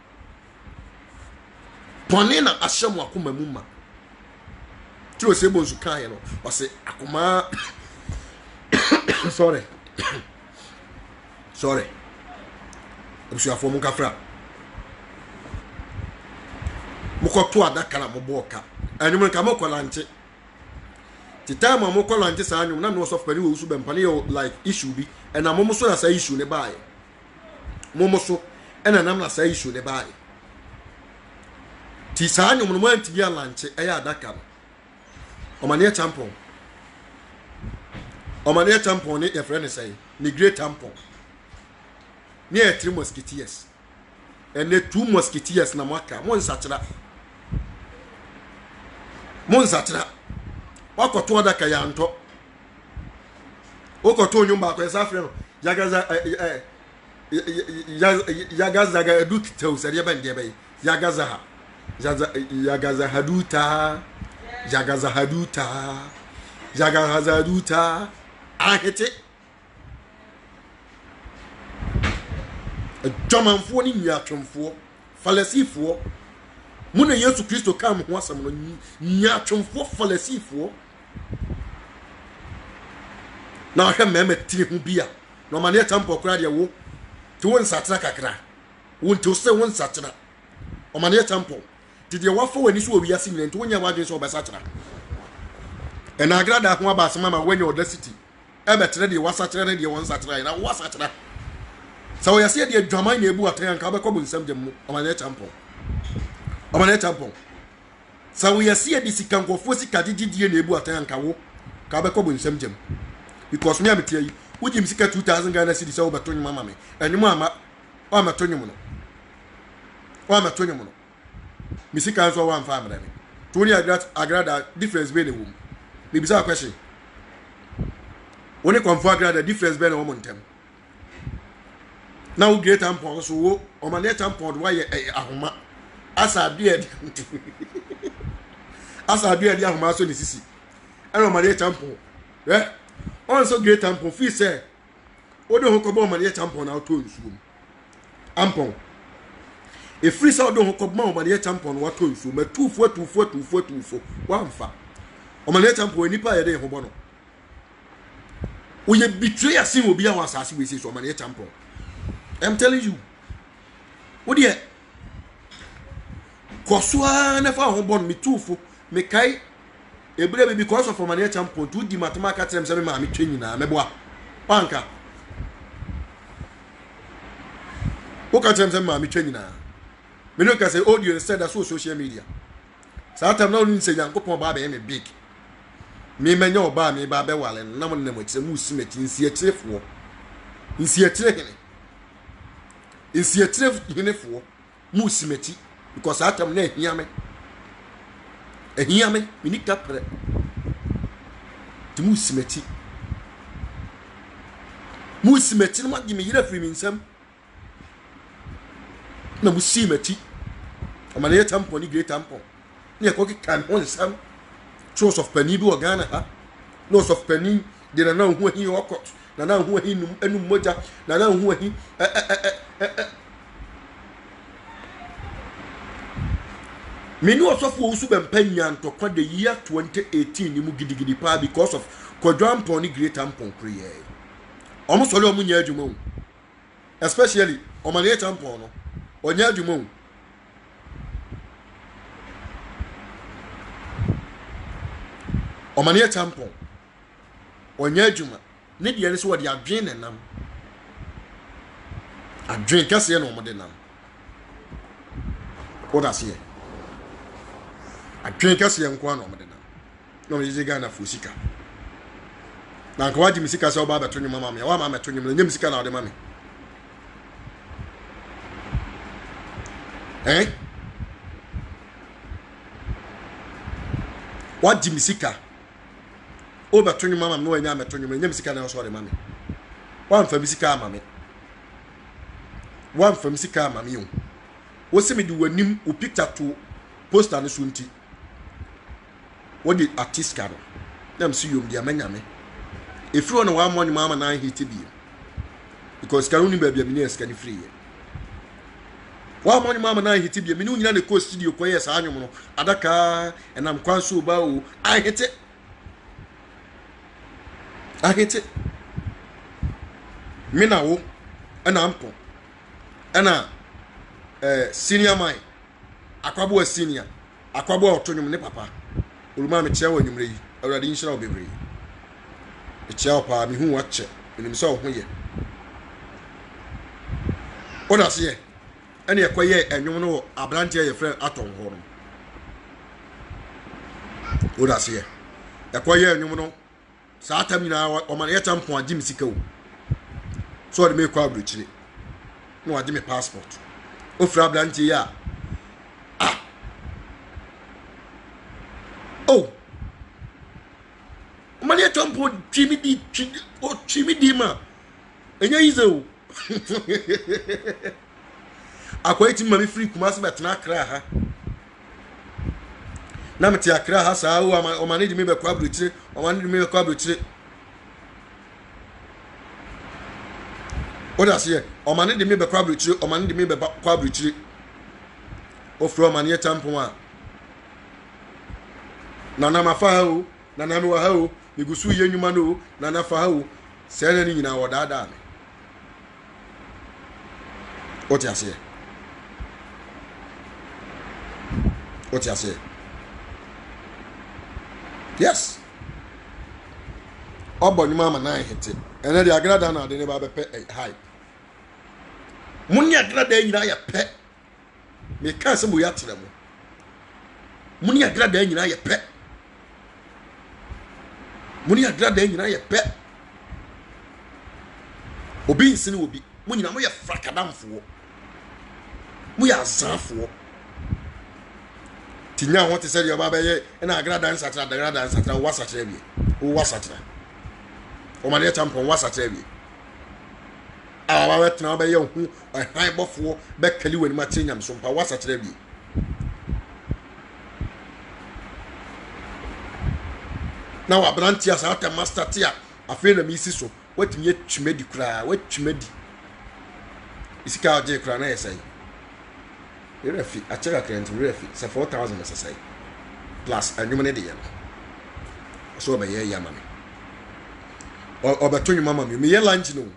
bone na ahye mu akoma mu ma tiro se bonsu kan no wase akoma sorry sorry obsu afo mu kafra mu ko to adaka na mo boka anyum nka mo kolante the time I'm call on this annual, no soft penny will be like issue be, and I'm almost as a issue ne buy. Momoso, and I'm not say issue ne buy. Tisanium went to be a lunch, a yadaka. Omania tampon. Omania tampon, your friend say, the great tampon. Near three musketeers, and the two musketeers Namaka, one satra. Monsatra. Okoto adaka ya nto okoto nyumba ko esa frɛ no yagaza yagaza ga edut tew sɛ de ba ndie ba yagaza ha yagaza haduta yagaza haduta yagaza haduta ahete adwamanfo ni nyaatwemfo falasifo mu na Yesu Kristo kam ho asam no nyaatwemfo falasifo na ahwe mema tiri hu bia no ma ne tampo kura de wo ti won satira kakra won ti se won satira o ma ne tampo ti de wafo wani so obi ase nyina nti wonya wadwen so obasatira ena agrada ho aba asema ma wanya audacity e betre de wasatira ne de won satira na wasatira so ya se de adwaman na ebu atan ka abekọ bu nsam dem mu o ma ne tampo o ma ne tampo so ya se de sikankofo sika dididie na ebu atan ka wo ka abekọ bu nsam dem because me am tie yi wujim sika two thousand Ghana cedis so beto nyuma mama enyimu ama o amato nyumu no o amato nyumu no mi sika so one family me tony agrada agrada difference be the wom me bisa question woni konfo agrada difference be na wo montem na wo great ampo so wo o ma net ampo do ye ahoma asa beard asa beard ahoma so ni sisi eno ma net ampo eh on so great ampo fi say odo hokobo ma net ampo na auto nsuom ampo e free say odo hokobo ma net ampo na auto nsuom ma tufu tufu tufu tufu wa mfa o ma net ampo nipa ye de hobo no wo ye betray asin obi a wasase we say so ma net ampo. I'm telling you. What dear? Koswa never home me too for me kai. A brave because of my champion to the mathematics and seven mammy training na meboa. Panka. What can tell mammy training na? Me no can say audio instead of social media. So I'm not say young couple baby me big. Me me no ba me ba be wale na mo nem tse mu simeti nsi etirefo. Nsi etirehene. Nsi etirehene mu simeti because atam na ehia me. Ehia me me ni kapre. Ti mu simeti. Mu simeti no gi me yira firi mi nsam. Na mu simeti. Amana ye tampo ni great tampo. Ni e ko ki kan on sam. Choice of penny do Ghana ha. Loss of penny de na na hu ahi okot. Na na hu ahi num enum moja. Na na hu ahi eh eh eh eh. Menu osofo usu bempanya ntokwa the year twenty eighteen ni mu gidigidi pa because of kwadwampo ni great tampon kriye. Omo sole omo nya adwuma wu. Especially omane tampon no. Onya adwuma wu. Omane tampon. Onya adwuma. Ne de ne so wode adwen ne nam. Adwen kase na omo de nam. Oda se adwen kase enko na omo de nam. No me je Ghana fu sika. Na nka waji misika se oba beto nyuma mama ya wa mama beto nyuma nyem sika na ode mama. Eh? Waji misika o beto nyuma mama no anya beto nyuma nyem sika na so ode mama. Wa mfa misika mama. Wa mfa misika mama yo. Wo se me di wanim o picture to poster no so nti. What the artist card? Them see you the amanyame. If you want to one money mama na hit bi. Because can only be a can free. One money mama na hit bi. Me no nyina the coast studio ko yes anwom no. Adaka and am kwan so ba o. I hit it. I hit it. Me na wo and ampo. Ana eh senior mine. Akwabo a senior. Akwabo otonwom ne papa. Uluma me chewa nyumre yi awrade nhyira obebre e chewa pa me hu wache enim so ho ye oda se ene ekoye enwom no abrante ye friend aton ho no oda se ekoye enwom no sa atam nyina o man ye tampon agim sika o so de me kwa abrochire no ade me passport o fra abrante ya oh, mani atampo chimi di o chimi di ma enya ize o akwai mami free Kumasi betna Accra ha na meti Accra ha sa o o mani di me be kwa abrochire o mani di me be kwa abrochire What I say? O man de me be kwa bruchire, o man de me be kwa bruchire. O fro man ye champion a. Nana mafa ha o, nana me wa ha o, me gusu ye nwuma no, nana fa ha o. Se na ni nyina wo daada me. What I say? What I say? Yes. Obo nyuma ma na hete. Ene de agrada na de ne ba be pe hype. Muni agrada nyina ya pe. Me ka se mo ya tere mo. Muni agrada nyina ya pe. Muni agrada nyina ya pe. Obi nsini obi. Mo nyina mo ya frakadamfo. Mo ya azanfo. Tinya won te se de oba be ye na agrada nsatra de agrada nsatra wo wasatra bi. Wo wasatra. O man ye champion wasatra bi. Awa wetna be ye hu han bofo be kali wani ma tinyam so mpa wasatra bi. Na wa branti asa ata master tia afi na mi si so watimi ye twumedi kura watwumedi isika oje kura na yesai refi a cheka client refi say four thousand necessary plus anwum ne de ye so be ye yama me o beto nyuma mama me ye lunch no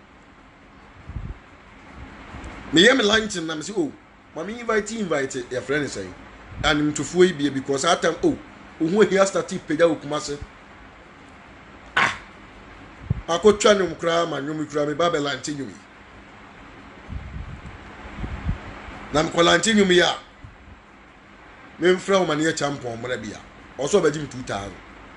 me ye me lunch na me say oh mama invite invite your friend say and to fuo bi because at time oh ohu here start pega okumase ah akotwa nyum kra ma nyum kra me babela nti nyum na mkolanti nyum ya me mfra o mane champion mra bia oso ba jim two thousand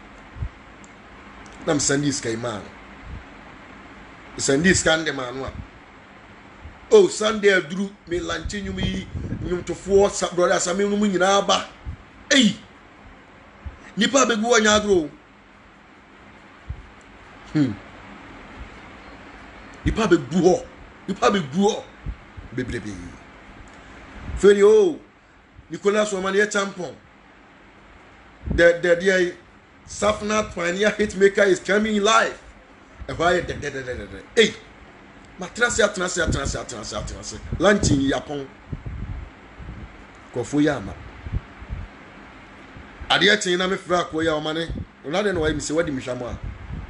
na msandi sky man sandi skande man wa oh Sunday aduru me lanchi nyum yi nyum tofo brother asame nyum nyina ba ei nipa begu anya agro hmm nipa begu ho nipa begu ho bebrebe feri o Nicolas Omanie champion the the the Safnat Pioneer Hitmaker is coming live e why de de de de hey matrasi atrasi atrasi atrasi atrasi lunch in Japan kofu yama ade atin na me fra ko ya o mane una de no wai mi se wadi mi hwamo a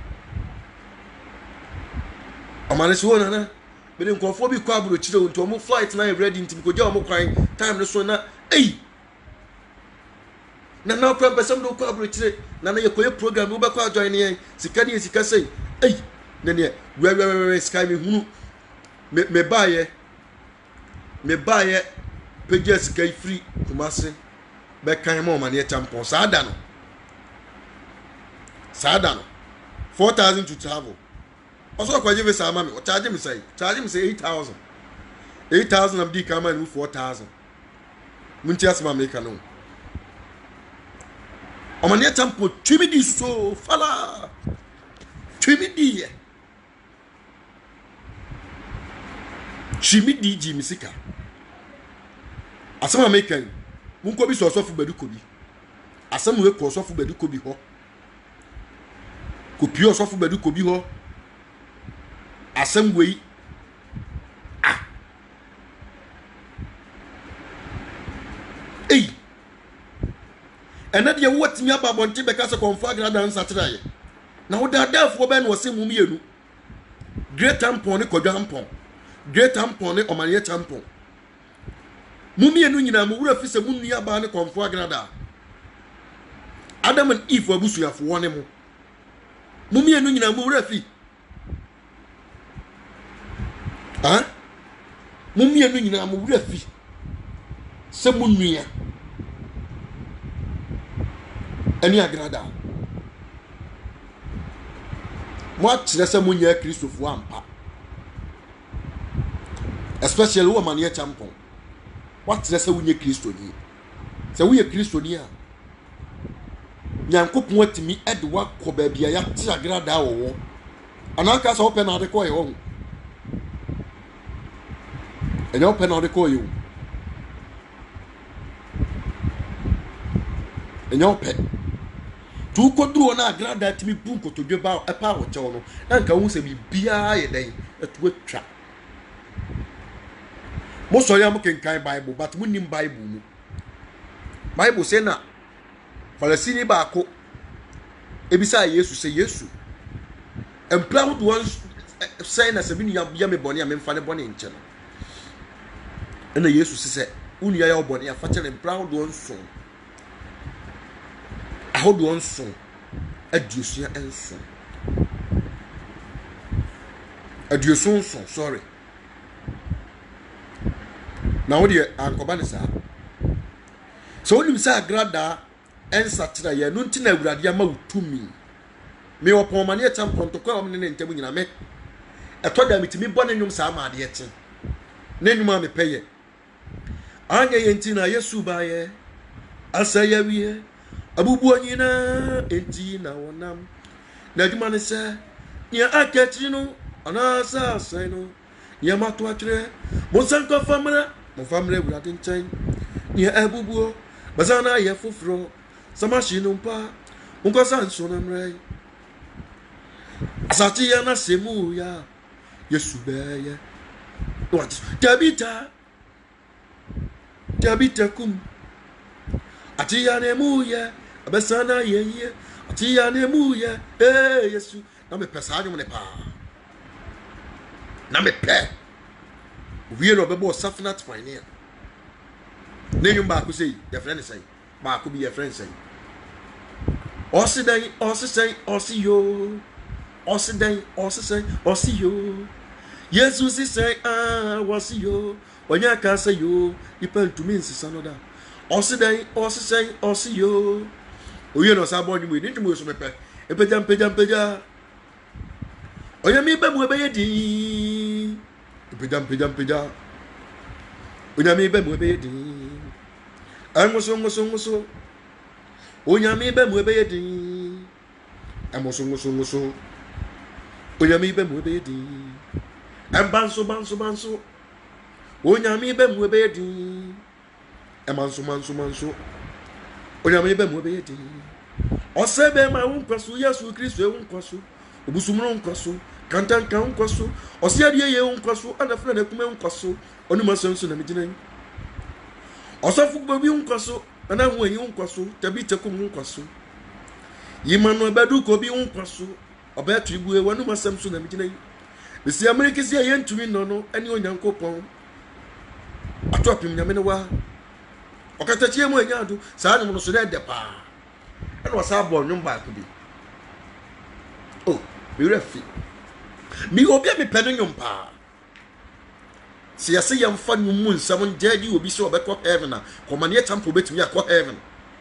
o mane so na na be de nkofo bi kwa aburo chire nto mo flight na ready ntim ko ja o mo kwan time no so na ei na na kwa pesam do kwa aburo chire na na ye koye program wo be kwa join ne sika ne sika sei ei ne ne we we we sky me hunu me me baye me baye page sika free kumase be kan mo mane champion saada no saada no four thousand to travel also kwa jive sa mama o charge me say charge me say eight thousand eight thousand of the come and four thousand munti asma me ka no o mane champion twimi di so fala twimi di ye twimi di ji misika asama me kan munko bi so so fu badu kobi asam we ko so fu badu kobi ho kopi o so fu badu kobi ho asam we ah ei ena de wotimi ababonte be ka se konfa grada nsa traye na wo da dafo be na wo se mum yenu great tampon ne kodwa tampon great tampon ne omanye tampon mumie no nyina mu wura fi se mu nua ba ne konfo agrada Adam and Eve abusu ya fo ne mu mumie no nyina mu wura fi ah mumie no nyina mu wura fi se mu nua ani agrada mo akire se mu nya Kristofo ampa especially woman ye tampon what is say we Kristo ni say we Kristo ni a nyankopon atimi edwa ko ba bia ya ti agrada wo anaka so open na de ko ye wo enyo open na de ko ye enyo open tu ko duro na agrada atimi bu ko to dwe ba e pa wo che wo no anka wo se bi bia ye den etu atwa Most of them can kind Bible, but we need Bible. Bible say na Falasini baako ebisa Yesu say Yesu. Employ would once say na sebi ya ya me boni am mfa ne boni nche no. And the Yesu say unu ya ya boni afa chere employ would once so. I hold one so. Adusia enso. Aduson so, sorry. Now what you ankoba sa. So when you say agrada ensa tira ye no ntina awurade ama utumi. Me opon mane etam protocol om ne ntemu nyina me. Eto da mitimi bone nyum sa ma ade ete. Na nyuma me peye. Anya ye ntina Yesu ba ye. Asaya wiye. Abubu anyina enti na wonam. Na adwuma ne se nya akatri no ana sa asai no. Nya mato atwere. Mo sanko famra, mo famra awurade nchen. Nya abubuo bazana ye foforo. Samashi numpa. Unko sanso na mrai. Asati ya na semu ya Yesu beye. What? Tabita. Tabita kum. Ati ya nemu ya abasana ye ye. Ati ya nemu ya eh Yesu. Na me pesa anyo ne pa. Na me pe. Wie no bebo safinat fine. Nenyu ba ko sei, your friend say. Ba ko bi your friend say. Osi dan, osi say, osi yo. Osi dan, osi say, osi yo. Jesus is say ah, wasi yo. Onya ka say yo, ipen to me nsisa no da. Osi dan, osi say, osi yo. Oye no sa bonyu mu, nintu mu so mepe. Epeja peja peja. Onya mi be mu be yedi. Epeja peja peja. Onya mi be mu be yedi. Amoso ngoso ngoso. Onya mi be mu be yedi. Amoso ngoso ngoso. Onya mi be mu be yedi. Ambanso banso banso. Onya mi be mu be yedi. Amanso manso manso. Onya mi be mu be yedi. Osebe ma unkwaso Yesu Kristo e unkwaso. Obusumro unkwaso. Kantanka unkwaso. Osiade ye unkwaso. Anafra na kuma unkwaso. Onu masanso na migina. Osafu babi unkwaso. Ana hu eyi unkwaso. Tabi tekum unkwaso. Yimanu abadu ko bi unkwaso. Oba tribu e wanu masanso na migina. Bisi Amerika si aye ntumi no no ani onyankopon. Ato apim nyame ne wa. Okatachie mu enya ado. Saa nyum no so na de pa. Ana wasa bo nyum ba ko bi. Oh, mi refi. Mi obi me pedo nyum pa. Si yase yamfa nyum mu nsam njaji obi so obekọ heaven na komane tampo betumi akọ heaven.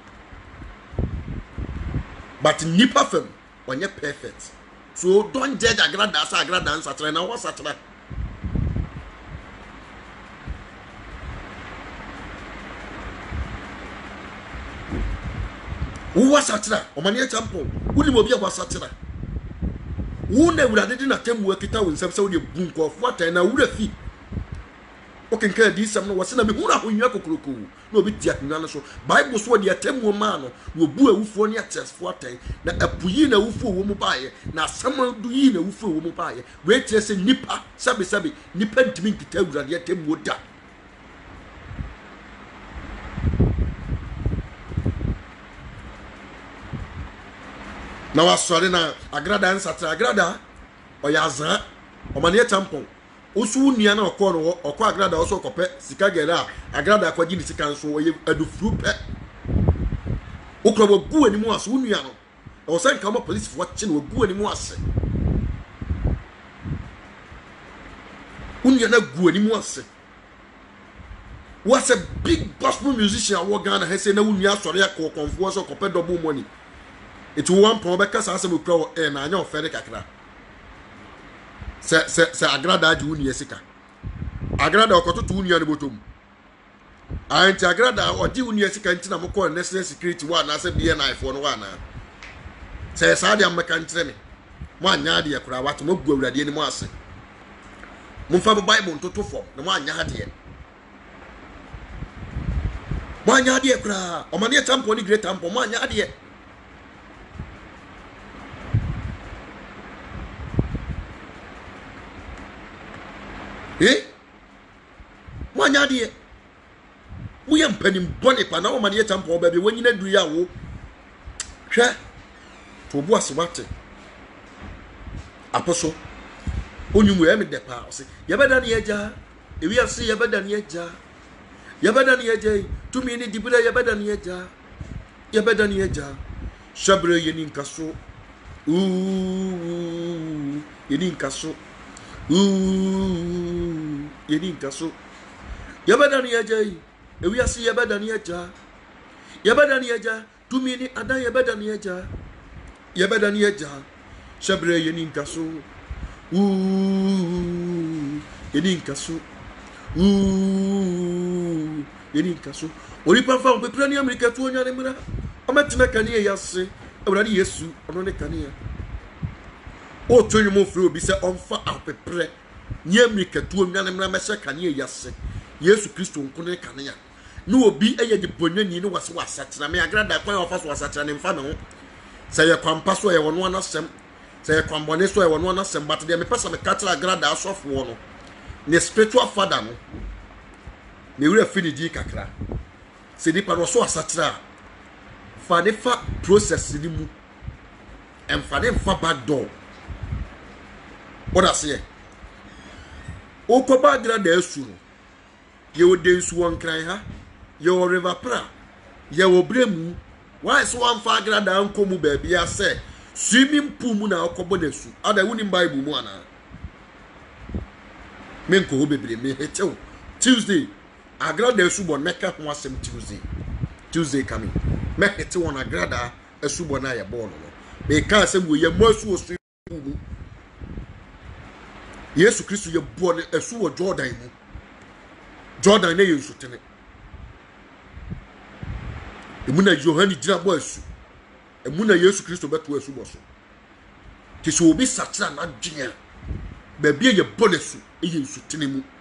But nipa fam onye perfect. So don't judge agrada asa agrada ansatra na what satra. Who was satra? Omane tampo. Wuni mo bi a satra. Wuna wurade di na temu akita wo nsam se wo de bunko fota na wura fi. Okay, nke di sam no wase na me hura honwa kokroko na obi tia tnwa no so Bible so de atemu ma no na obu awufo ne atesfo atan na apuyi na awufo wo mu baaye na asam du yi na awufo wo mu baaye we tie se nipa sabe sabe nipa ntimi nkita wurade atemu da na wasore na agrada ansatra agrada oyazan omane tampon osu nia na okọ no okọ agrada oso okọpe sika gera agrada akwaji ni sika nso oye adufuru pe okrobo gu animu aso unia no o san ka mo police fo chi no gu animu ase unia na gu animu ase was a big gospel musician wo Ghana he say na unia sori akọ konfo so okọpe double money it one pon be kasa ase mo kro e na anya ofere kakra se se se agrada aju uni esika agrada okototo uni ani botom anti agrada odi uni esika ntina mo ko national security wa na se B N I fo no wa na se sa dia mmeka ntre me mo anya de yakura wato mo gu awurade ni mo ase mo fa Bible ntoto fo na mo anya de mo anya de yakura o mane tampo ni great tampo mo anya de eh mo anya de wo ye mpanim bone pa na wo ma de champo ba be wanyina du ya wo hwe to bo asewate aposo onyumu e me de pa o se ye beda ne agya ewi ase ye beda ne agya ye beda ne agya tumi ni dibula ye beda ne agya ye beda ne agya shabre ye ni nkaso Ooh, yeni nkaso. Ooh, yeni nkaso. Yabada ni aja yi. Ewi asi yabada ni aja. Yabada ni aja. Tumi ni ada yabada ni aja. Yabada ni aja. Shabre yeni nkaso. Ooh, yeni nkaso. Ooh, yeni nkaso. Ori pa fa on pe prani America tu onya ne mura. O metina kani yase. Awurade Yesu ono ne kanea o tonyu mo firi obi se onfa apepre nye mikatu onwane mra mehye kanea yase Yesu Kristo nko ne kanea ne obi eye de bonwani ne wase wasatena me agrada kwan ofa so wasatena ne mfa me ho se ye kwampa so ye wono anasem se ye kwambone so ye wono anasem but de me pesa me katira agrada asofo no ne spiritual father no ne wura fini di kakra se di pa no so wasatena fade fa process ni mu en fade fa back door oda se o ko ba gra da esu no ye o de nsu won kran ha ye o river pra ye o bremu why so wan fa gra da nko mu ba bia se swimming pool mu na okobo da su ada woni bible mu ana men ko bebre me hetew Tuesday agra da esu bon meka ho asem Tuesday Tuesday coming me hete won agrada asubo na ye ball no me ka asem wo ye masu osu mu Yesu Kristo ye ball asu wo Jordan mu Jordan na Yesu tene emuna Yohani gira bo asu emuna Yesu Kristo beto asu bo so ke so obi satra na dwea ba bia ye ball asu e Yesu tene mu